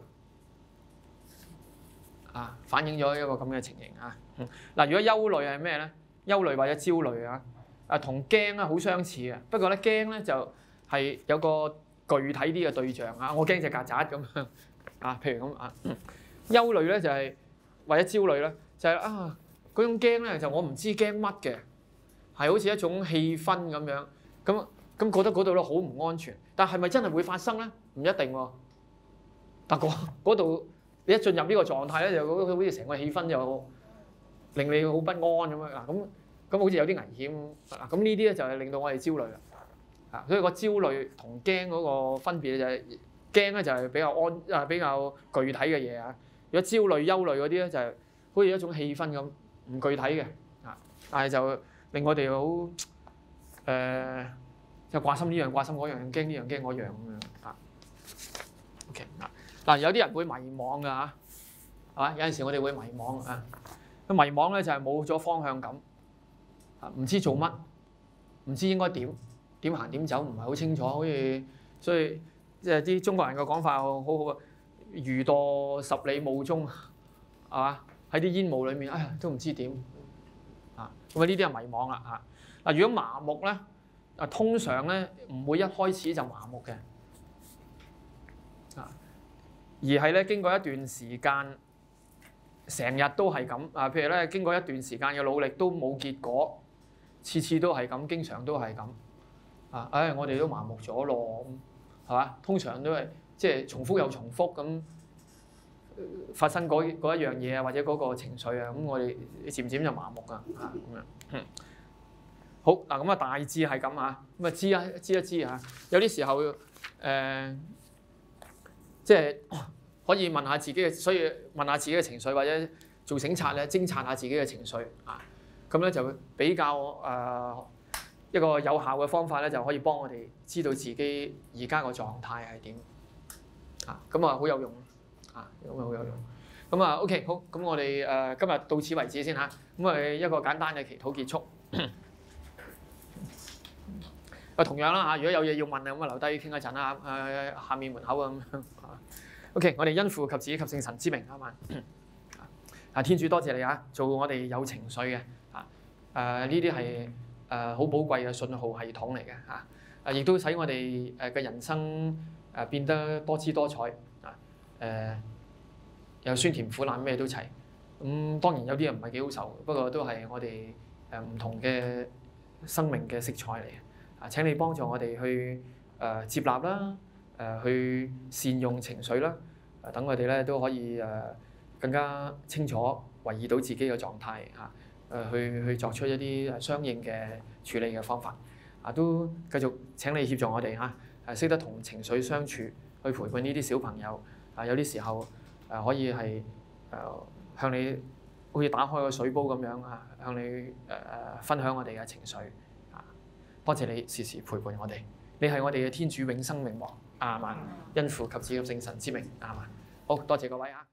啊，反映咗一個咁嘅情形啊。嗱、嗯，如果憂慮係咩咧？憂慮或者焦慮啊，啊同驚咧好相似嘅，不過咧驚咧就係有個具體啲嘅對象啊，我驚隻曱甴咁樣啊，譬如咁啊。憂慮咧就係、是、或者焦慮咧，就係、是、啊嗰種驚咧就我唔知驚乜嘅，係好似一種氣氛咁樣，咁咁覺得嗰度咧好唔安全，但係咪真係會發生咧？唔一定喎。但嗰度你一進入呢個狀態咧，就好似成個氣氛就令你好不安咁樣嗱，咁咁好似有啲危險嗱，咁呢啲咧就係令到我哋焦慮啦。啊，所以個焦慮同驚嗰個分別就係驚咧就係比較安啊比較具體嘅嘢啊，如果焦慮、憂慮嗰啲咧就係好似一種氣氛咁唔具體嘅啊，但係就令我哋好誒就掛心呢樣掛心嗰樣，驚呢樣驚嗰樣咁樣啊。OK 啊，嗱有啲人會迷惘㗎嚇，係嘛？有陣時我哋會迷惘啊。咁迷惘咧就係冇咗方向感啊，唔知做乜，唔知應該點點行點走，唔係好清楚，好似所以即係啲中國人嘅講法好好啊，如墮十里霧中，係嘛？喺啲煙霧裡面，哎呀都唔知點啊！咁啊呢啲係迷惘啦嚇。嗱，如果麻木咧，啊通常咧唔會一開始就麻木嘅啊，而係咧經過一段時間，成日都係咁啊。譬如咧經過一段時間嘅努力都冇結果，次次都係咁，經常都係咁啊！唉，我哋都麻木咗咯，係嘛？通常都係即係重複又重複咁。發生嗰嗰一樣嘢啊，或者嗰個情緒啊，咁我哋漸漸就麻木啊，嚇咁樣。嗯，好嗱，咁啊大致係咁啊，咁啊知啊知一知啊，有啲時候誒、呃，即係可以問下自己嘅，所以問下自己嘅情緒，或者做警察咧，偵察下自己嘅情緒啊，咁咧就比較誒、呃、一個有效嘅方法咧，就可以幫我哋知道自己而家個狀態係點啊，咁啊好有用。啊，咁啊好有用。咁啊 OK 好，咁我哋誒、呃、今日到此為止先嚇。咁啊一個簡單嘅祈禱結束。啊同樣啦嚇，如果有嘢要問啊，咁啊留低傾一陣啦。誒、呃、下面門口啊咁樣。OK， 我哋因父及子及聖神之名啊嘛。啊天主多謝你啊，做我哋有情緒嘅啊誒呢啲係誒好寶貴嘅信號系統嚟嘅嚇。啊亦都使我哋誒嘅人生誒變得多姿多彩。誒、呃、有酸甜苦辣咩都齊， 咁當然有啲人唔係幾好受，不過都係我哋誒唔同嘅生命嘅色彩嚟嘅。啊，請你幫助我哋去誒、呃、接納啦，誒、呃、去善用情緒啦，誒等我哋咧都可以誒、呃、更加清楚維持到自己嘅狀態嚇，誒、啊、去去作出一啲相應嘅處理嘅方法。啊，都繼續請你協助我哋嚇，誒、啊、識得同情緒相處，去陪伴呢啲小朋友。啊，有啲時候誒、啊、可以係誒、呃、向你好似打開個水煲咁樣啊，向你誒誒、呃、分享我哋嘅情緒啊。多謝你時時陪伴我哋，你係我哋嘅天主永生永王。阿們，因父及子及聖神之名。阿們，好多謝各位啊！